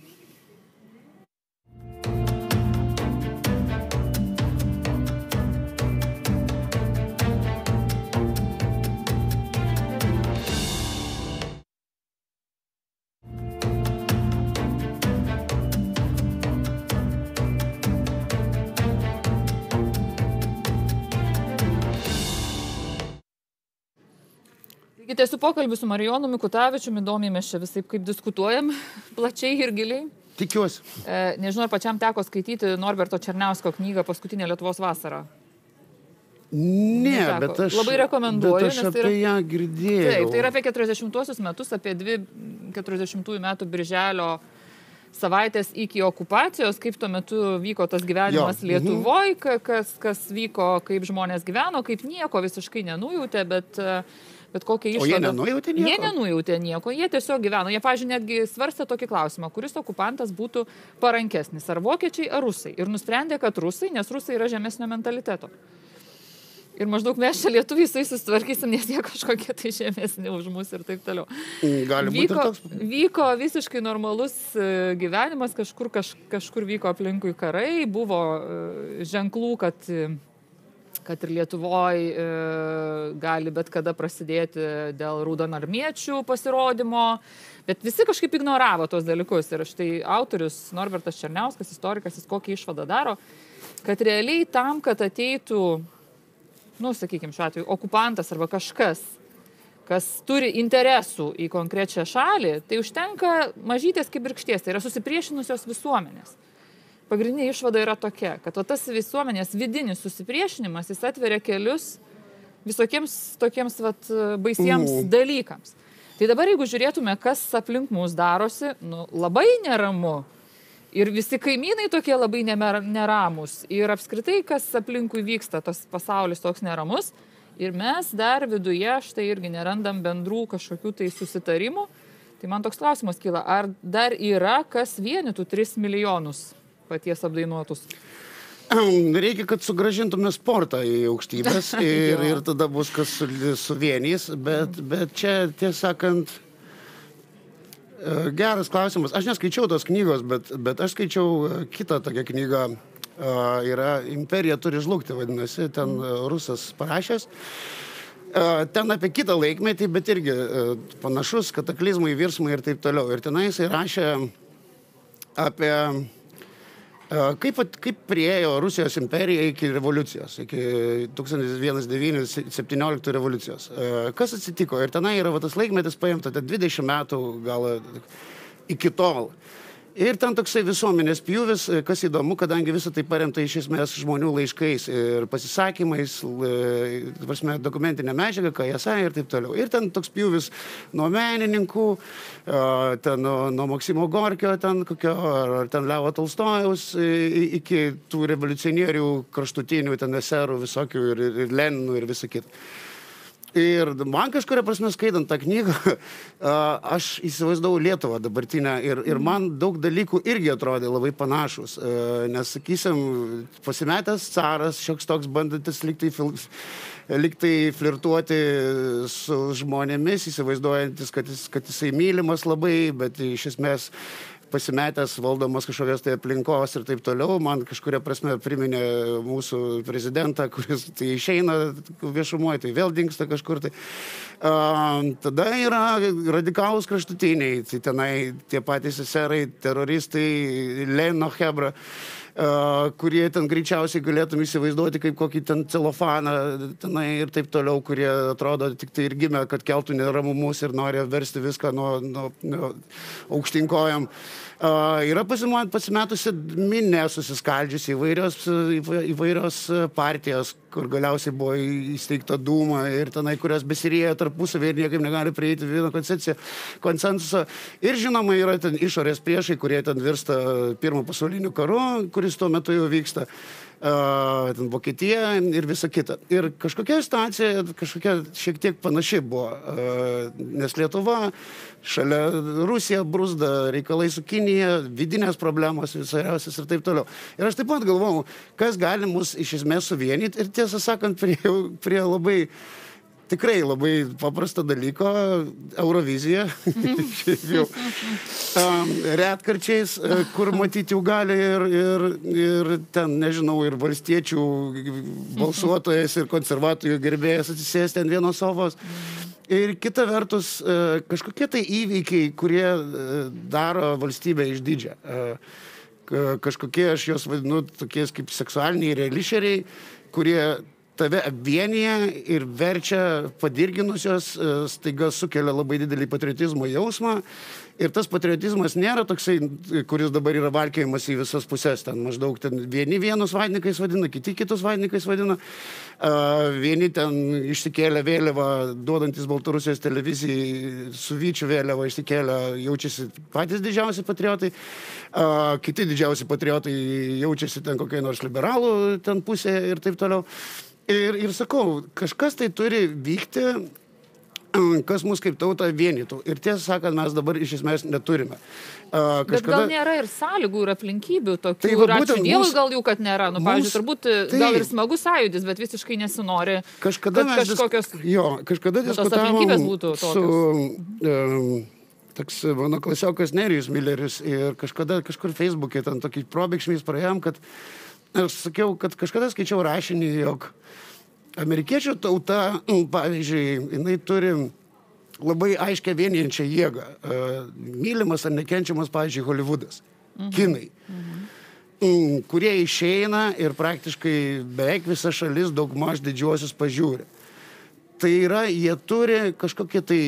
A: Tęsiu pokalbį su Marijonu Mikutavičiumi, įdomiai mes čia visai kaip diskutuojam, plačiai ir giliai.
B: Tikiuosi.
A: E, nežinau, ar pačiam teko skaityti Norberto Černiausko knygą Paskutinė Lietuvos vasara.
B: Ne,
A: Neteko.
B: bet aš,
A: Labai rekomenduoju,
B: bet aš
A: nes tai
B: apie
A: yra-
B: ją girdėjau.
A: Taip, tai yra apie keturiasdešimtuosius metus, apie dvi keturiasdešimtųjų metų birželio savaitės iki okupacijos, kaip tuo metu vyko tas gyvenimas
B: Jo, mhm.
A: Lietuvoje, ka- kas, kas vyko, kaip žmonės gyveno, kaip nieko visiškai nenujautė, bet, e, bet kokia
B: O
A: išvada.
B: jie nenujautė nieko?
A: Jie nenujautė nieko, jie tiesiog gyveno. Jie, pavyzdžiui, netgi svarstė tokį klausimą, kuris okupantas būtų parankesnis, ar vokiečiai, ar rusai. Ir nusprendė, kad rusai, nes rusai yra žemesnio mentaliteto. Ir maždaug mes čia lietuviai su jais susitvarkysim, nes jie kažkokie tai žemesni už mus ir taip toliau.
B: Gali būti ir
A: Vyko,
B: toks.
A: vyko visiškai normalus e, gyvenimas, kažkur, kaž, kažkur vyko aplinkui karai, buvo e, ženklų, kad, e, kad ir Lietuvoje e, gali bet kada prasidėti dėl raudonarmiečių pasirodymo, bet visi kažkaip ignoravo tos dalykus. Ir štai autorius Norbertas Černiauskas, istorikas, jis kokį išvadą daro, kad realiai tam, kad ateitų, nu, sakykime, šiuo atveju, okupantas arba kažkas, kas turi interesų į konkrečią šalį, tai užtenka mažytės kibirkšties, tai yra susipriešinusios visuomenės. Pagrindinė išvada yra tokia, kad o tas visuomenės vidinis susipriešinimas, jis atveria kelius visokiems tokiems vat, baisiems
B: Mhm.
A: dalykams. Tai dabar, jeigu žiūrėtume, kas aplink mus darosi, nu, labai neramu. Ir visi kaimynai tokie labai nemer- neramus. Ir apskritai, kas aplinkui vyksta, tas pasaulis toks neramus. Ir mes dar viduje štai irgi nerandam bendrų kažkokių tai susitarimų. Tai man toks klausimas kyla, ar dar yra kas vienytų tris milijonus paties apdainuotus?
B: Reikia, kad sugražintume sportą į aukštybės ir,
A: Jo.
B: ir tada bus kas su- suvienys, bet, bet čia, tiesą sakant, e, geras klausimas. Aš neskaičiau tos knygos, bet, bet aš skaičiau e, kitą tokią knygą, e, yra Imperija turi žlugti, vadinasi, ten e, rusas parašęs. E, Ten apie kitą laikmetį, bet irgi e, panašus kataklizmai, virsmai ir taip toliau. Ir tenai jisai rašė apie e, kaip, at- kaip priėjo Rusijos imperija iki revoliucijos, iki tūkstantis devyni šimtai septynioliktų revoliucijos. E, Kas atsitiko? Ir tenai yra va, tas laikmetis paimta, tai dvidešimt metų gal iki tol. Ir ten toksai visuomenės pjūvis, e, kas įdomu, kadangi visą tai paremta iš esmės žmonių laiškais ir pasisakymais, e, ta prasme, dokumentinė medžiaga, ką jie sakė ir taip toliau. Ir ten toks pjūvis nuo menininkų, e, ten nuo, nuo Maksimo Gorkio, ten kokio, ar, ar ten Levo Tolstojaus, e, iki tų revoliucionierių kraštutinių, ten eserų visokių ir, ir, ir Leninų ir visą kitą. Ir man kažkuria prasme skaitant tą knygą, a, aš įsivaizdavau Lietuvą dabartinę ir, ir man daug dalykų irgi atrodė labai panašus. A, Nes, sakysim, pasimetęs caras, šioks toks bandantis liktai, fil, liktai flirtuoti su žmonėmis, įsivaizduojantis, kad, jis, kad jisai mylimas labai, bet iš esmės pasimetęs, valdomas kažkokios tai aplinkos ir taip toliau. Man kažkuria prasme priminė mūsų prezidentą, kuris tai išeina viešumoje, tai vėl dingsta kažkur. Tai. A, tada yra radikalūs kraštutiniai, tai tenai tie patys eserai, teroristai, Lenino chebra, a, kurie ten greičiausiai galėtum įsivaizduoti kaip kokį ten celofaną tenai ir taip toliau, kurie atrodo tik tai ir gimė, kad keltų neramumus ir nori versti viską nuo, nuo, nuo aukštinkojam. Uh, yra pasima- pasimetusi minė susiskaldžiusi įvairios, įva- įvairios partijos, kur galiausiai buvo įsteigta Dūma ir tenai, kurios besirėjo tarpusavį ir niekaip negali prieiti vieną konsensusą. Ir žinoma, yra ten išorės priešai, kurie ten virsta pirmo pasauliniu karu, kuris tuo metu jau vyksta. Uh, ten Vokietija ir visa kita. Ir kažkokia situacija, kažkokia šiek tiek panaši buvo, uh, nes Lietuva, šalia Rusija bruzda reikalai su Kinija, vidinės problemos visariausias ir taip toliau. Ir aš taip pat galvojau, kas gali mus iš esmės suvienyti ir tiesą sakant, prie, prie labai tikrai labai paprasto dalyko, Eurovizija, jau um, retkarčiais, kur matyti jau gali ir, ir, ir ten, nežinau, ir valstiečių balsuotojas, ir konservatorių gerbėjas atsisės ten vienos sofos. Ir kita vertus, kažkokie tai įvykiai, kurie daro valstybę išdidžią. Kažkokie, aš juos vadinu, tokie kaip seksualiniai relišeriai, kurie tave apvienyje ir verčia padirginusios, staiga sukelia labai didelį patriotizmo jausmą. Ir tas patriotizmas nėra toksai, kuris dabar yra valkėjimas į visas pusės. Ten maždaug ten vieni vienus vaidininkais vadina, kiti kitus vaidininkais vadina. Uh, vieni ten išsikėlė vėliavą, duodantis Baltarusijos televizijai, su Vyčiu vėliavą išsikėlė, jaučiasi patys didžiausi patriotai. Uh, kiti didžiausi patriotai jaučiasi ten kokiai nors liberalų ten pusė ir taip toliau. Ir, ir sakau, kažkas tai turi vykti, kas mus kaip tautą vienytų. Ir tiesą sakant, mes dabar iš esmės neturime. Uh, kažkada...
A: Bet gal nėra ir sąlygų, ir aplinkybių tokių.
B: Tai
A: ir ačiū Dievui
B: mūs...
A: gal jų, kad nėra. Nu, pavyzdžiui,
B: mūs...
A: turbūt
B: tai...
A: gal ir smagus sąjūdis, bet visiškai nesinori.
B: Kažkada mes
A: kažkokios...
B: disk... jo, kažkada diskutavom su... Um, toks mano klasiokas Nerijus Milleris ir kažkada kažkur Facebook'e ten tokį probėgšmiais praėjom, kad aš sakiau, kad kažkada skaičiau rašinį, jog amerikiečių tauta, pavyzdžiui, jinai turi labai aiškią vienijančią jėgą. Mylimas ar nekenčiamas, pavyzdžiui, Hollywoodas, mhm. kinai, mhm. kurie išeina ir praktiškai beveik visa šalis daugmaž didžiuosius pažiūri. Tai yra, jie turi kažkokią tai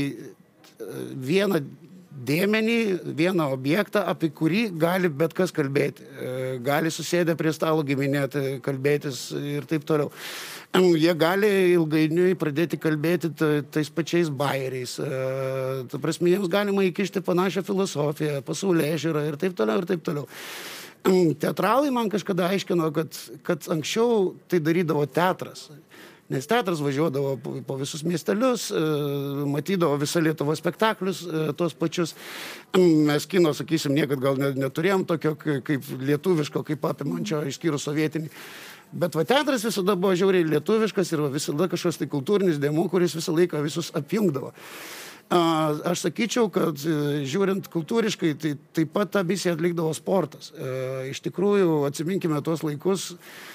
B: vieną dėmenį, vieną objektą, apie kurį gali bet kas kalbėti. Gali susėdę prie stalo giminėti, kalbėtis ir taip toliau. Jie gali ilgainiui pradėti kalbėti tais pačiais bajeriais. Ta prasme, jiems galima įkišti panašią filosofiją, pasaulėžiūrą ir taip toliau, ir taip toliau. Teatralai man kažkada aiškino, kad, kad anksčiau tai darydavo teatras. Nes teatras važiuodavo po, po visus miestelius, matydavo visą Lietuvą spektaklius, tos pačius. Mes kino, sakysim, niekad gal neturėjom tokio kaip lietuviško, kaip apimančio, išskyrus sovietinį. Bet va teatras visada buvo žiauriai lietuviškas ir visada kažkoks tai kultūrinis dėmuo, kuris visą laiką visus apjungdavo. Aš sakyčiau, kad žiūrint kultūriškai, tai taip pat tą misiją atlikdavo sportas. Iš tikrųjų, atsiminkime tuos laikus,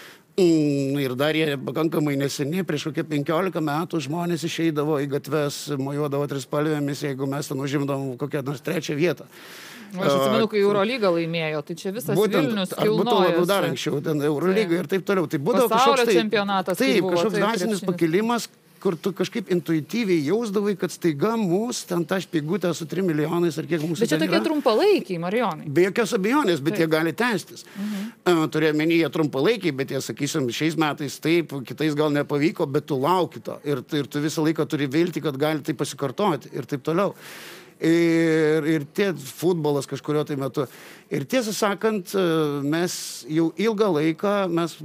B: ir dar jie pakankamai neseniai, prieš kokie penkiolika metų žmonės išeidavo į gatves, mojuodavo trispalvėmis, jeigu mes ten užimdavom kokią nors trečią vietą.
A: Aš atsimenu, kai Eurolygą laimėjo, tai čia visas
B: būtent,
A: Vilnius
B: kilnojosi. Būtų labiau dar anksčiau, ten Eurolyga ir taip toliau. Tai būdavo kažkoks tai,
A: čempionatas.
B: Taip,
A: buvo,
B: kažkoks
A: taip,
B: dvasinis pakilimas, kur tu kažkaip intuityviai jausdavai, kad staiga mūsų ten tą špygutę su trim milijonais ar kiek mūsų
A: bet čia tokie trumpalaikiai, Marijonai.
B: Be jokios abejonės, bet taip. Jie gali tęstis. Mhm. Uh, Turėjau menyje trumpalaikiai, bet jie, sakysim, šiais metais taip, kitais gal nepavyko, bet tu lauki to. Ir, ir tu visą laiką turi vilti, kad gali tai pasikartoti ir taip toliau. Ir, ir tie futbolas kažkurio tai metu. Ir tiesą sakant, mes jau ilgą laiką, mes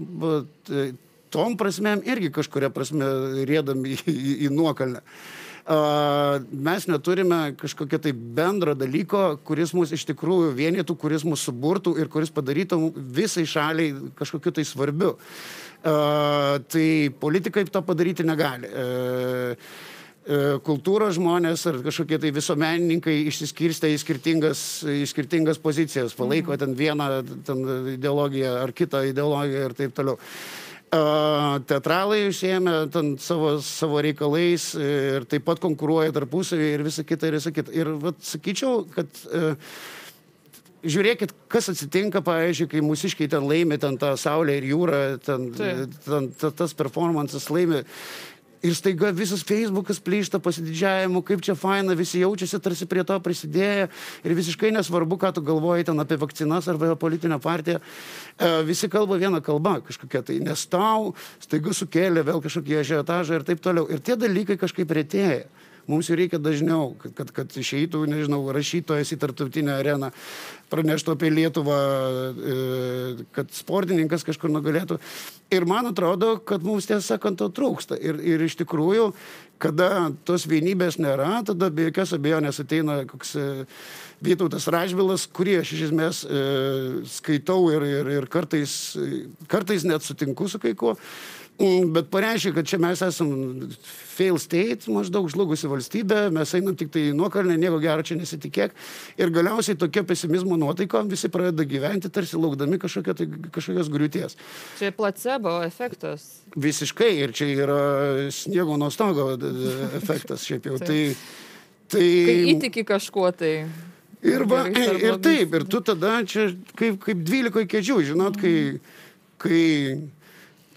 B: tom prasmėm irgi kažkuria prasme rėdam į, į, į nuokalnę. Uh, mes neturime kažkokio tai bendro dalyko, kuris mus iš tikrųjų vienytų, kuris mus suburtų ir kuris padarytų visai šaliai kažkokiu tai svarbiu. Uh, tai politikai to padaryti negali. Uh, kultūros žmonės ar kažkokie tai visuomenininkai išsiskirstę į skirtingas, į skirtingas pozicijas, palaiko ten vieną ten ideologiją ar kitą ideologiją ir taip toliau. Uh, teatralai užsiėmė ten savo, savo reikalais ir taip pat konkuruoja tarpusavį ir visą kitą ir visą kitą. Ir vat, sakyčiau, kad uh, žiūrėkit, kas atsitinka, pavyzdžiui, kai mūsiškiai ten laimi ten tą Saulę ir jūrą, ten, ten, ten tas performances laimi. Ir staiga visas Facebookas plyšta pasididžiavimu, kaip čia faina, visi jaučiasi tarsi prie to prisidėję ir visiškai nesvarbu, ką tu galvoji ten apie vakcinas arba politinę partiją. E, visi kalba vieną kalbą kažkokia tai, nes tau staiga sukėlė vėl kažkokį ažiotažą ir taip toliau. Ir tie dalykai kažkaip retėja. Mums jau reikia dažniau, kad, kad, kad išeitų, nežinau, rašytojas į tarptautinę areną, praneštų apie Lietuvą, kad sportininkas kažkur nugalėtų. Ir man atrodo, kad mums tiesą sakant to trūksta. Ir, ir iš tikrųjų, kada tos vienybės nėra, tada be jokios abejonės ateina koks Vytautas Radžvilas, kurį aš iš esmės e, skaitau ir, ir, ir kartais, kartais net sutinku su kai kuo. Bet pareiškia, kad čia mes esam fail state, maždaug žlugusi valstybė, mes einam tik tai nuokalnę, nieko gero čia nesitikėk. Ir galiausiai tokia pesimizmo nuotaika visi pradeda gyventi, tarsi laukdami kažkokio, tai, kažkokios griūties.
A: Čia placebo efektas.
B: Visiškai, ir čia yra sniego nuo stogo efektas šiaip jau. tai, tai...
A: Kai įtiki kažkuo, tai...
B: Ir, va, ir taip, ir tu tada čia kaip, kaip dvylikoj kėdžių, žinot, kai... kai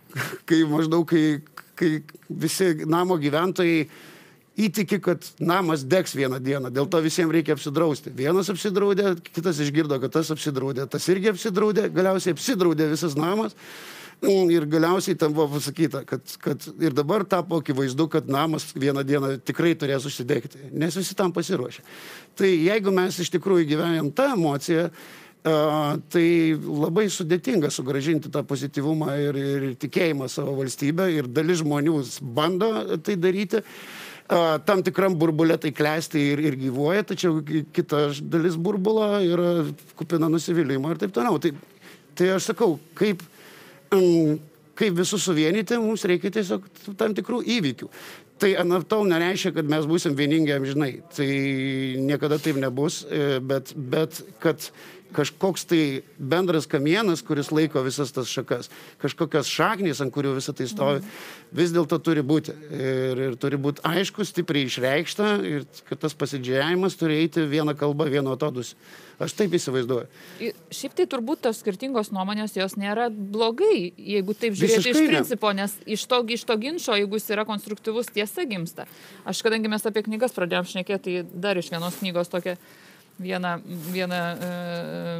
B: kai maždaug, kai, kai visi namo gyventojai įtiki, kad namas degs vieną dieną, dėl to visiems reikia apsidrausti. Vienas apsidraudė, kitas išgirdo, kad tas apsidraudė, tas irgi apsidraudė, galiausiai apsidraudė visas namas ir galiausiai tam buvo pasakyta, kad, kad ir dabar tapo akivaizdu, kad namas vieną dieną tikrai turės užsidegti, nes visi tam pasiruošė. Tai jeigu mes iš tikrųjų gyvenam tą emociją, Uh, tai labai sudėtinga sugrąžinti tą pozityvumą ir, ir tikėjimą savo valstybę ir dalis žmonių bando tai daryti. Uh, tam tikram burbulė tai klesti ir, ir gyvuoja, tačiau kita dalis burbulo yra kupina nusivylimo ir taip toliau. Tai, tai aš sakau, kaip, um, kaip visus suvienyti, mums reikia tiesiog tam tikrų įvykių. Tai anaiptol nereiškia, kad mes būsim vieningi amžinai. Tai niekada taip nebus, bet, bet kad kažkoks tai bendras kamienas, kuris laiko visas tas šakas, kažkokios šaknys, ant kurių visą tai stovi, vis dėlto turi būti. Ir, ir turi būti aišku, stipriai išreikšta, ir kad tas pasidžiavimas turi eiti vieną kalbą, vieno atodus. Aš taip įsivaizduoju.
A: Šiaip tai turbūt tos skirtingos nuomonės, jos nėra blogai, jeigu taip žiūrėti iš principo, nes iš to, iš to ginčo, jeigu jis yra konstruktyvus, tiesa gimsta. Aš, kadangi mes apie knygas pradėjom šnekėti, tai dar iš vienos knygos tokia vieną, vieną e,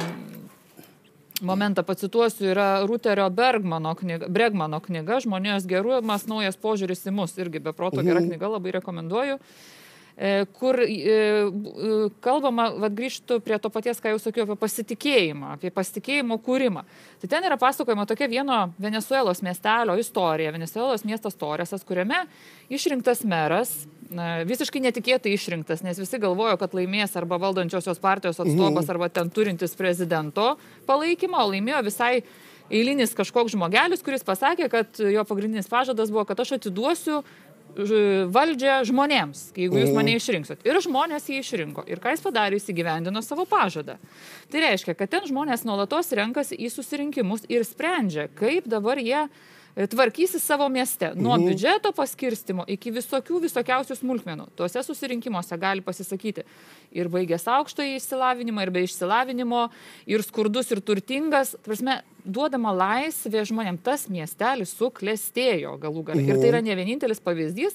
A: momentą pacituosiu, yra Ruterio Bergmano knyga, Bregmano knyga Žmonijos gerumas, naujas požiūris į mus, irgi be proto gera knyga, labai rekomenduoju, e, kur e, kalbama, vat grįžtu prie to paties, ką jau sakiau, apie pasitikėjimą, apie pasitikėjimo kūrimą. Tai ten yra pasakojama tokia vieno Venesuelos miestelio istorija, Venesuelos miestas Toresas, kuriame išrinktas meras, na, visiškai netikėtai išrinktas, nes visi galvojo, kad laimės arba valdančiosios partijos atstovas, arba ten turintis prezidento palaikymą, o laimėjo visai eilinis kažkoks žmogelis, kuris pasakė, kad jo pagrindinis pažadas buvo, kad aš atiduosiu valdžią žmonėms, jeigu jūs mane išrinksot. Ir žmonės jį išrinko. Ir ką jis padarė, jis įgyvendino savo pažadą. Tai reiškia, kad ten žmonės nuolatos renkasi į susirinkimus ir sprendžia, kaip dabar jie tvarkysi savo mieste. Nuo mhm. biudžeto paskirstimo iki visokių visokiausių smulkmenų. Tuose susirinkimuose gali pasisakyti ir baigęs aukštąjį išsilavinimą, ir be išsilavinimo, ir skurdus, ir turtingas. Prasme, duodama laisvė žmonėm, tas miestelis suklestėjo galų gale. Mhm. Ir tai yra ne vienintelis pavyzdys.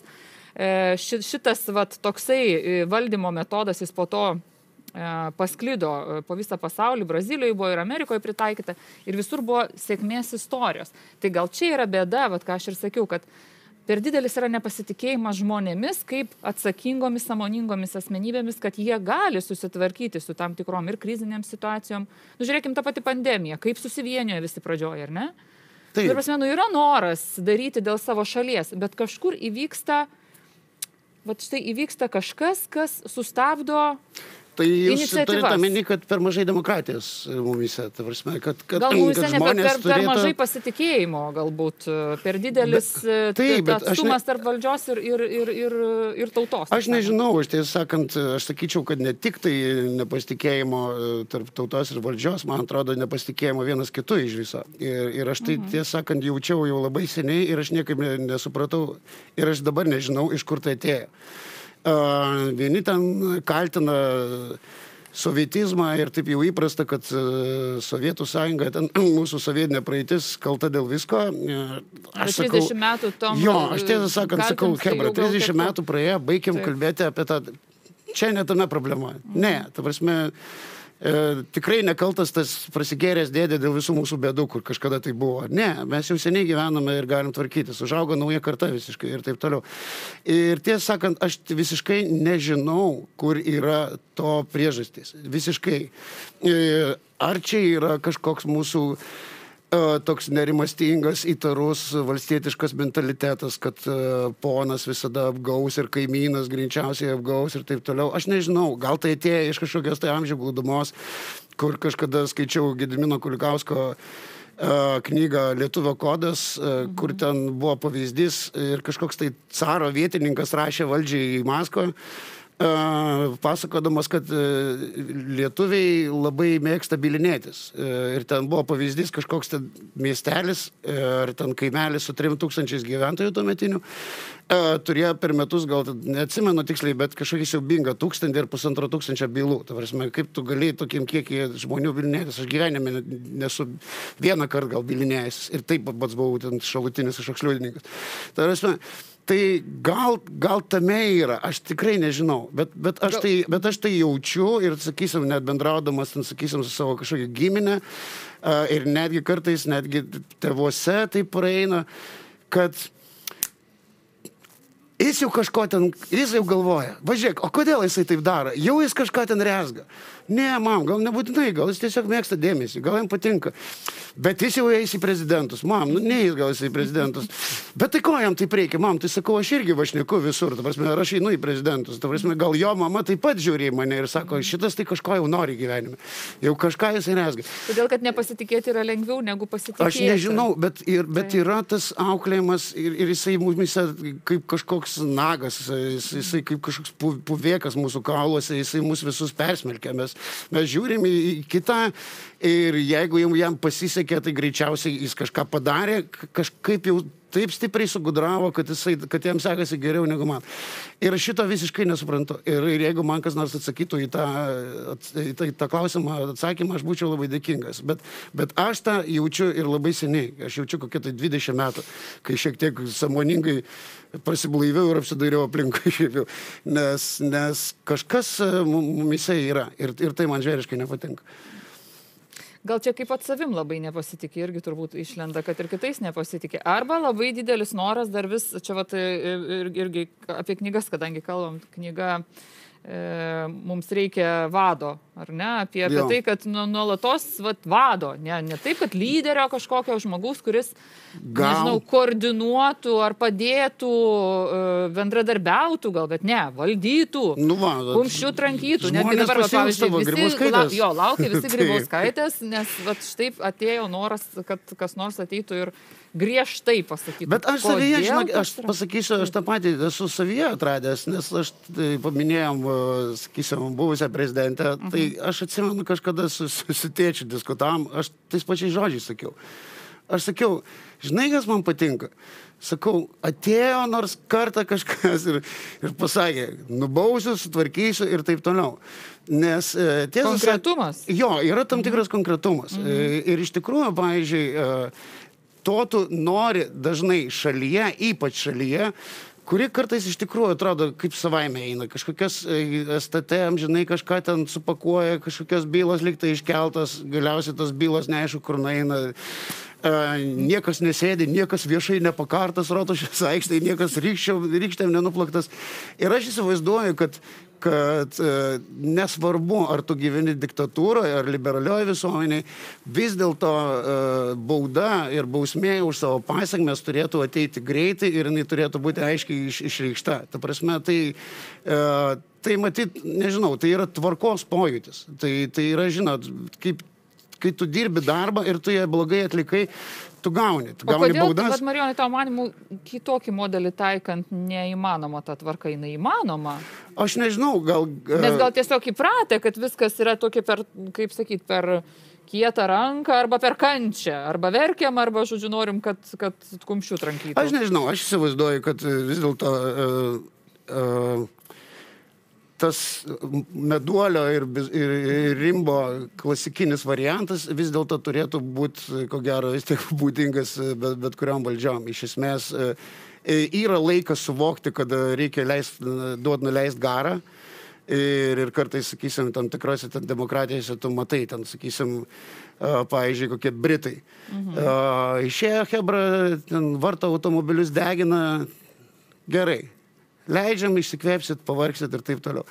A: Šitas vat, toksai valdymo metodas, jis po to pasklido po visą pasaulį, Brazilijoje buvo ir Amerikoje pritaikyta ir visur buvo sėkmės istorijos. Tai gal čia yra bėda, vat, ką aš ir sakiau, kad per didelis yra nepasitikėjimas žmonėmis kaip atsakingomis, sąmoningomis asmenybėmis, kad jie gali susitvarkyti su tam tikrom ir krizinėm situacijom. Nu, žiūrėkim tą patį pandemiją, kaip susivienijo visi pradžioje, ar ne? Taip. Ir prasme, nu, yra noras daryti dėl savo šalies, bet kažkur įvyksta, vat štai įvyksta kažkas, kas sustabdo
B: Tai jūs turite omeny, kad per mažai demokratijos mumise, ta prasme, kad, kad,
A: gal mumise
B: kad
A: ne per, per,
B: turėtų...
A: per mažai pasitikėjimo, galbūt per didelis bet, taip, atstumas ne... tarp valdžios ir, ir, ir, ir, ir tautos.
B: Aš nežinau, aš tiesą sakant, aš sakyčiau, kad ne tik tai nepasitikėjimo tarp tautos ir valdžios, man atrodo, nepasitikėjimo vienas kitu iš viso. Ir, ir aš tai mhm. tiesą sakant jaučiau jau labai seniai ir aš niekaip nesupratau ir aš dabar nežinau, iš kur tai atėjo. Uh, vieni ten kaltina sovietizmą ir taip jau įprasta, kad uh, Sovietų sąjunga, ten mūsų sovietinė praeitis kalta dėl visko. Uh,
A: aš sakau, trisdešimt metų tom...
B: Jo, aš tiesą sakant sakau, hebra, trisdešimt metų praėjo, baigėm taip. Kalbėti apie tą... Čia ne tame problema. Mhm. Ne, ta prasme... E, tikrai nekaltas tas prasigėręs dėdė dėl visų mūsų bėdų, kur kažkada tai buvo. Ne, mes jau seniai gyvename ir galim tvarkytis. Užaugo nauja karta visiškai ir taip toliau. Ir tiesą sakant, aš visiškai nežinau, kur yra to priežastys. Visiškai. E, ar čia yra kažkoks mūsų toks nerimastingas, įtarus, valstietiškas mentalitetas, kad uh, ponas visada apgaus ir kaimynas greičiausiai apgaus ir taip toliau. Aš nežinau, gal tai atėjo iš kažkokios tai amžių glūdumos, kur kažkada skaičiau Gedimino Kulikausko uh, knygą Lietuvio kodas, uh, mhm. kur ten buvo pavyzdys ir kažkoks tai caro vietininkas rašė valdžiai į Maskvą, pasakodamas, kad lietuviai labai mėgsta bilinėtis. Ir ten buvo pavyzdys kažkoks ten miestelis, ar ten kaimelis su trim tūkstančiais gyventojų tuometinių. Turėjo per metus, gal neatsimenu tiksliai, bet kažkokį siaubingą tūkstantį ir pusantro tūkstančio bylų. Ta prasme, kaip tu galėjai tokiem kiekį žmonių bilinėtis? Aš gyvenime nesu vieną kartą gal bilinėjęs. Ir taip pats buvau ten šalutinis kažkoks liudininkas. Ta prasme, tai gal, gal tame yra, aš tikrai nežinau, bet, bet, aš tai, bet aš tai jaučiu ir, sakysim, net bendraudamas, ten, sakysim, su savo kažkokią giminę ir netgi kartais, netgi tėvuose tai praeina, kad jis jau kažko ten, jis jau galvoja, važiuok, o kodėl jisai taip daro? Jau jis kažką ten rezga. Ne, mam, gal nebūtinai, gal jis tiesiog mėgsta dėmesį, gal jam patinka. Bet jis jau eis į prezidentus. Mam, nu neis gal jis į prezidentus. Bet tai ko jam taip reikia? Mam, tai sakau, aš irgi vašneku visur. Ta prasme, aš einu į prezidentus. Ta prasme, gal jo mama taip pat žiūri į mane ir sako, šitas tai kažko jau nori gyvenime. Jau kažką jis rezga.
A: Todėl, kad nepasitikėti yra lengviau negu pasitikėti.
B: Aš nežinau, bet, ir, bet yra tas auklėjimas ir, ir jisai mumise kaip kažkoks nagas, jis, jisai kaip kažkoks puvėkas mūsų kauluose, jisai mus visus persmelkia. Mes Mes žiūrim į kitą ir jeigu jam pasisekė, tai greičiausiai jis kažką padarė, kažkaip jau taip stipriai sugudravo, kad, jisai, kad jam sekasi geriau negu man. Ir šito visiškai nesuprantu. Ir, ir jeigu man kas nors atsakytų į tą, į tą, į tą klausimą, atsakymą, aš būčiau labai dėkingas. Bet, bet aš tą jaučiu ir labai seniai. Aš jaučiu kokie tai dvidešimt metų, kai šiek tiek sąmoningai prasiblaiviau ir apsidairiau aplinkui. Nes, nes kažkas mumise yra. Ir, ir tai man žvėriškai nepatinka.
A: Gal čia kaip pat savim labai nepasitikė, irgi turbūt išlenda, kad ir kitais nepasitikė. Arba labai didelis noras dar vis, čia vat ir, irgi apie knygas, kadangi kalbam, knyga e, mums reikia vado, ar ne? Apie, apie tai, kad nu, nuolatos vat, vado, ne, ne taip, kad lyderio kažkokio žmogaus, kuris, gal, nežinau, koordinuotų ar padėtų, e, bendradarbiautų gal, bet ne, valdytų,
B: nu, va,
A: kumščių trankytų. Netgi dabar, va, pavyzdžiui, visi, la, jo, laukia visi Grybauskaitės, nes vat, štai atėjo noras, kad kas nors ateitų ir griežtai pasakytų.
B: Bet aš savyje, žinok, aš pasakysiu, aš tą patį esu savyje atradęs, nes aš tai, paminėjom, sakysim, buvusią prezidentę, tai aš atsimenu kažkada su, su, su tėčiu diskutavom, aš tais pačiais žodžiais sakiau. Aš sakiau, žinai, kas man patinka? Sakau, atėjo nors kartą kažkas ir, ir pasakė, nubausiu, sutvarkysiu ir taip toliau. Nes tiesą...
A: Konkretumas?
B: Jo, yra tam tikras konkretumas. Mhm. Ir iš tikrųjų, pavyzdžiui, to tu nori dažnai šalyje, ypač šalyje, kuri kartais iš tikrųjų atrodo kaip savaime eina. Kažkokios S T T amžinai kažką ten supakuoja, kažkokios bylos lyg tai iškeltos, galiausiai tos bylos neaišku, kur nueina. Uh, niekas nesėdi, niekas viešai nepakartas Rotušės aikštėje, niekas rykštėm nenuplaktas. Ir aš įsivaizduoju, kad, kad uh, nesvarbu, ar tu gyveni diktatūroje, ar liberalioje visuomeniai, vis dėlto uh, bauda ir bausmė už savo pasiekmes turėtų ateiti greitai ir jinai turėtų būti aiškiai iš, išreikšta. Ta prasme, tai... Uh, tai matyt, nežinau, tai yra tvarkos pojūtis. Tai, tai yra, žinot, kaip kai tu dirbi darbą ir tu ją blogai atlikai, tu gauni. Tu gauni
A: baudas. O kodėl,
B: baudas.
A: Bet Marijonai, tavo manimų, kitokį modelį taikant neįmanoma ta tvarka, jinai įmanoma?
B: Aš nežinau, gal...
A: Nes gal tiesiog įpratę, kad viskas yra tokia per, kaip sakyt, per kietą ranką arba per kančią. Arba verkiam, arba, žodžiu, norim, kad, kad kumščių trankytų.
B: Aš nežinau, aš įsivaizduoju, kad vis dėlto... Uh, uh, tas meduolio ir, ir, ir rimbo klasikinis variantas vis dėlto turėtų būti, ko gero, vis tiek būdingas bet, bet kuriam valdžiom. Iš esmės, yra laikas suvokti, kad reikia leist, duot nuleist garą. Ir, ir kartais, sakysim, tam tikrose ten demokratijose tu matai, ten, sakysim, pavyzdžiui, kokie Britai. Mhm. Išėjo hebra, ten varto automobilius degina, gerai. Leidžiam, išsikvėpsit, pavargsit ir taip toliau.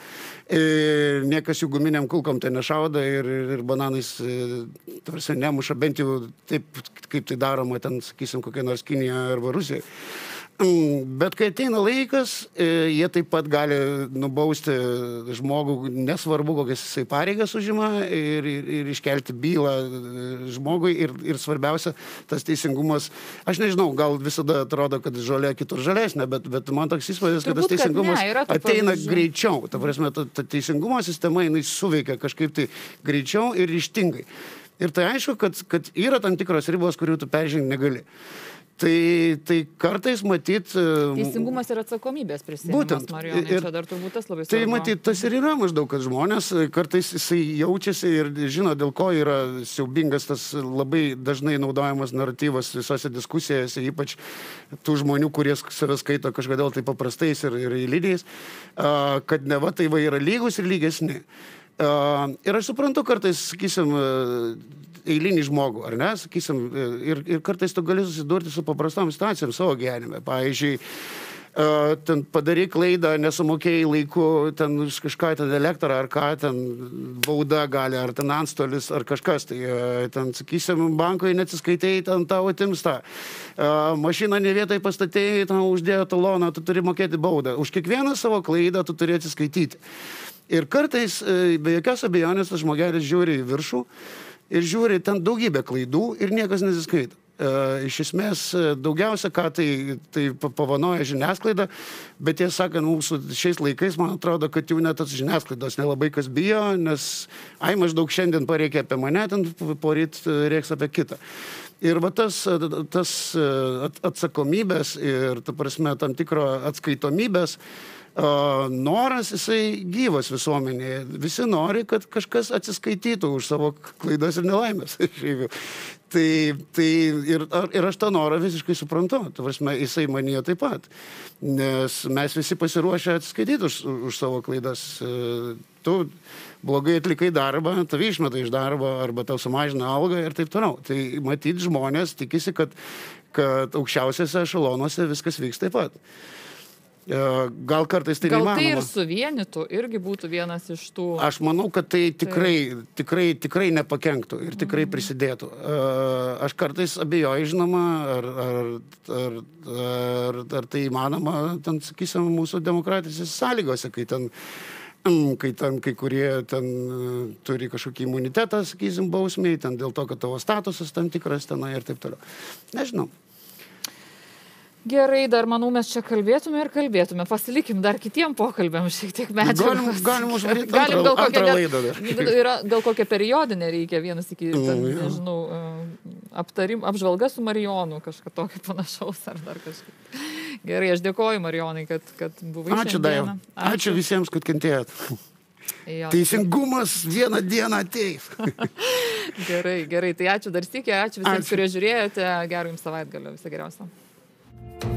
B: Ir niekas jų guminiam kulkom tai nešauda ir, ir bananais tarsi nemuša, bent jau taip, kaip tai daroma ten, sakysim, kokia nors Kinija arba Rusija. Bet kai ateina laikas, jie taip pat gali nubausti žmogų, nesvarbu, kokias jisai pareigas užima, ir, ir, ir iškelti bylą žmogui. Ir, ir svarbiausia, tas teisingumas, aš nežinau, gal visada atrodo, kad žolė kitur žalesnė, bet, bet man toks įspūdis, kad tas teisingumas
A: kad ne,
B: ateina greičiau. Ta prasme, ta, ta teisingumo sistema, jinai suveikia kažkaip tai greičiau ir ryžtingai. Ir tai aišku, kad, kad yra tam tikros ribos, kurių tu peržengti negali. Tai, tai kartais matyt...
A: Teisingumas ir atsakomybės prisėmimas, Marijonai, čia dar turbūt tas labai svarbu.
B: Tai matyt, tas ir yra maždaug, kad žmonės kartais jisai jaučiasi ir žino, dėl ko yra siaubingas tas labai dažnai naudojamas naratyvas visose diskusijose, ypač tų žmonių, kurie save skaito kažkodėl tai paprastais ir, ir eiliniais, kad neva tai va yra lygus ir lygesni. Ir aš suprantu kartais, sakysim, eilinį žmogų, ar ne, sakysim, ir, ir kartais tu gali susidurti su paprastom situacijom savo gyvenime. Pavyzdžiui, ten padarai klaidą, nesumokėjai laiku, ten už kažką, ten elektrą ar ką, ten bauda gali, ar ten antstolis, ar kažkas, tai ten, sakysim, bankoje neatsiskaitėjai, ten tau atims tą. Mašiną ne vietai pastatėjai, ten uždėjo taloną, tu turi mokėti baudą. Už kiekvieną savo klaidą tu turi atsiskaityti. Ir kartais, be jokios abejonės, tas žmogelis žiūri į viršų ir žiūri ten daugybę klaidų ir niekas nesiskaito. Iš esmės, daugiausia, ką tai, tai pavanoja žiniasklaida, bet jie sakant, mūsų šiais laikais, man atrodo, kad jau net tas žiniasklaidos nelabai kas bijo, nes, ai, maždaug šiandien pareikia apie mane, ten poryt reiks apie kitą. Ir va tas, tas atsakomybės ir, ta prasme, tam tikro atskaitomybės Uh, noras, jisai gyvas visuomenėje. Visi nori, kad kažkas atsiskaitytų už savo klaidas ir nelaimės. tai, tai ir, ir aš tą norą visiškai suprantu. Ta prasme, jisai manyje taip pat. Nes mes visi pasiruošę atsiskaityti už, už savo klaidas. Tu blogai atlikai darbą, tave išmeta iš darbo, arba tau sumažina algą ir taip toliau. Tai matyt, žmonės tikisi, kad, kad aukščiausiose ešelonuose viskas vyks taip pat. Gal kartais tai neįmanoma.
A: Gal tai ir suvienytų, irgi būtų vienas iš tų...
B: Aš manau, kad tai tikrai, tikrai, tikrai nepakenktų ir tikrai prisidėtų. Aš kartais abejoju, žinoma, ar, ar, ar, ar, ar tai įmanoma, ten, sakysim, mūsų demokratijos sąlygose, kai ten, kai ten, kai kurie ten turi kažkokį imunitetą, sakysim, bausmiai, ten dėl to, kad tavo statusas tam tikras tenai ir taip toliau. Nežinau.
A: Gerai, dar manau, mes čia kalbėtume ir kalbėtume. Pasilikim dar kitiem pokalbėm šiek tiek medžiagos.
B: Galim, galim užvaryti
A: galim
B: antrą,
A: gal
B: antrą
A: kokią,
B: laidą.
A: Yra, gal kokią periodinę reikia vienas iki, ten, mm, nežinau, aptarim, apžvalga su Marijonu, kažką tokio panašaus ar dar kažką. Gerai, aš dėkoju Marijonai, kad, kad buvai
B: Ačiū,
A: šiandieną.
B: Ačiū. Ačiū visiems, kad kentėjot. Jo, teisingumas vieną dieną ateis.
A: Gerai, gerai. Tai ačiū dar sykį, ačiū visiems,
B: ačiū.
A: kurie žiūrėjote. Gero jums savaitgalio, viso geriausio.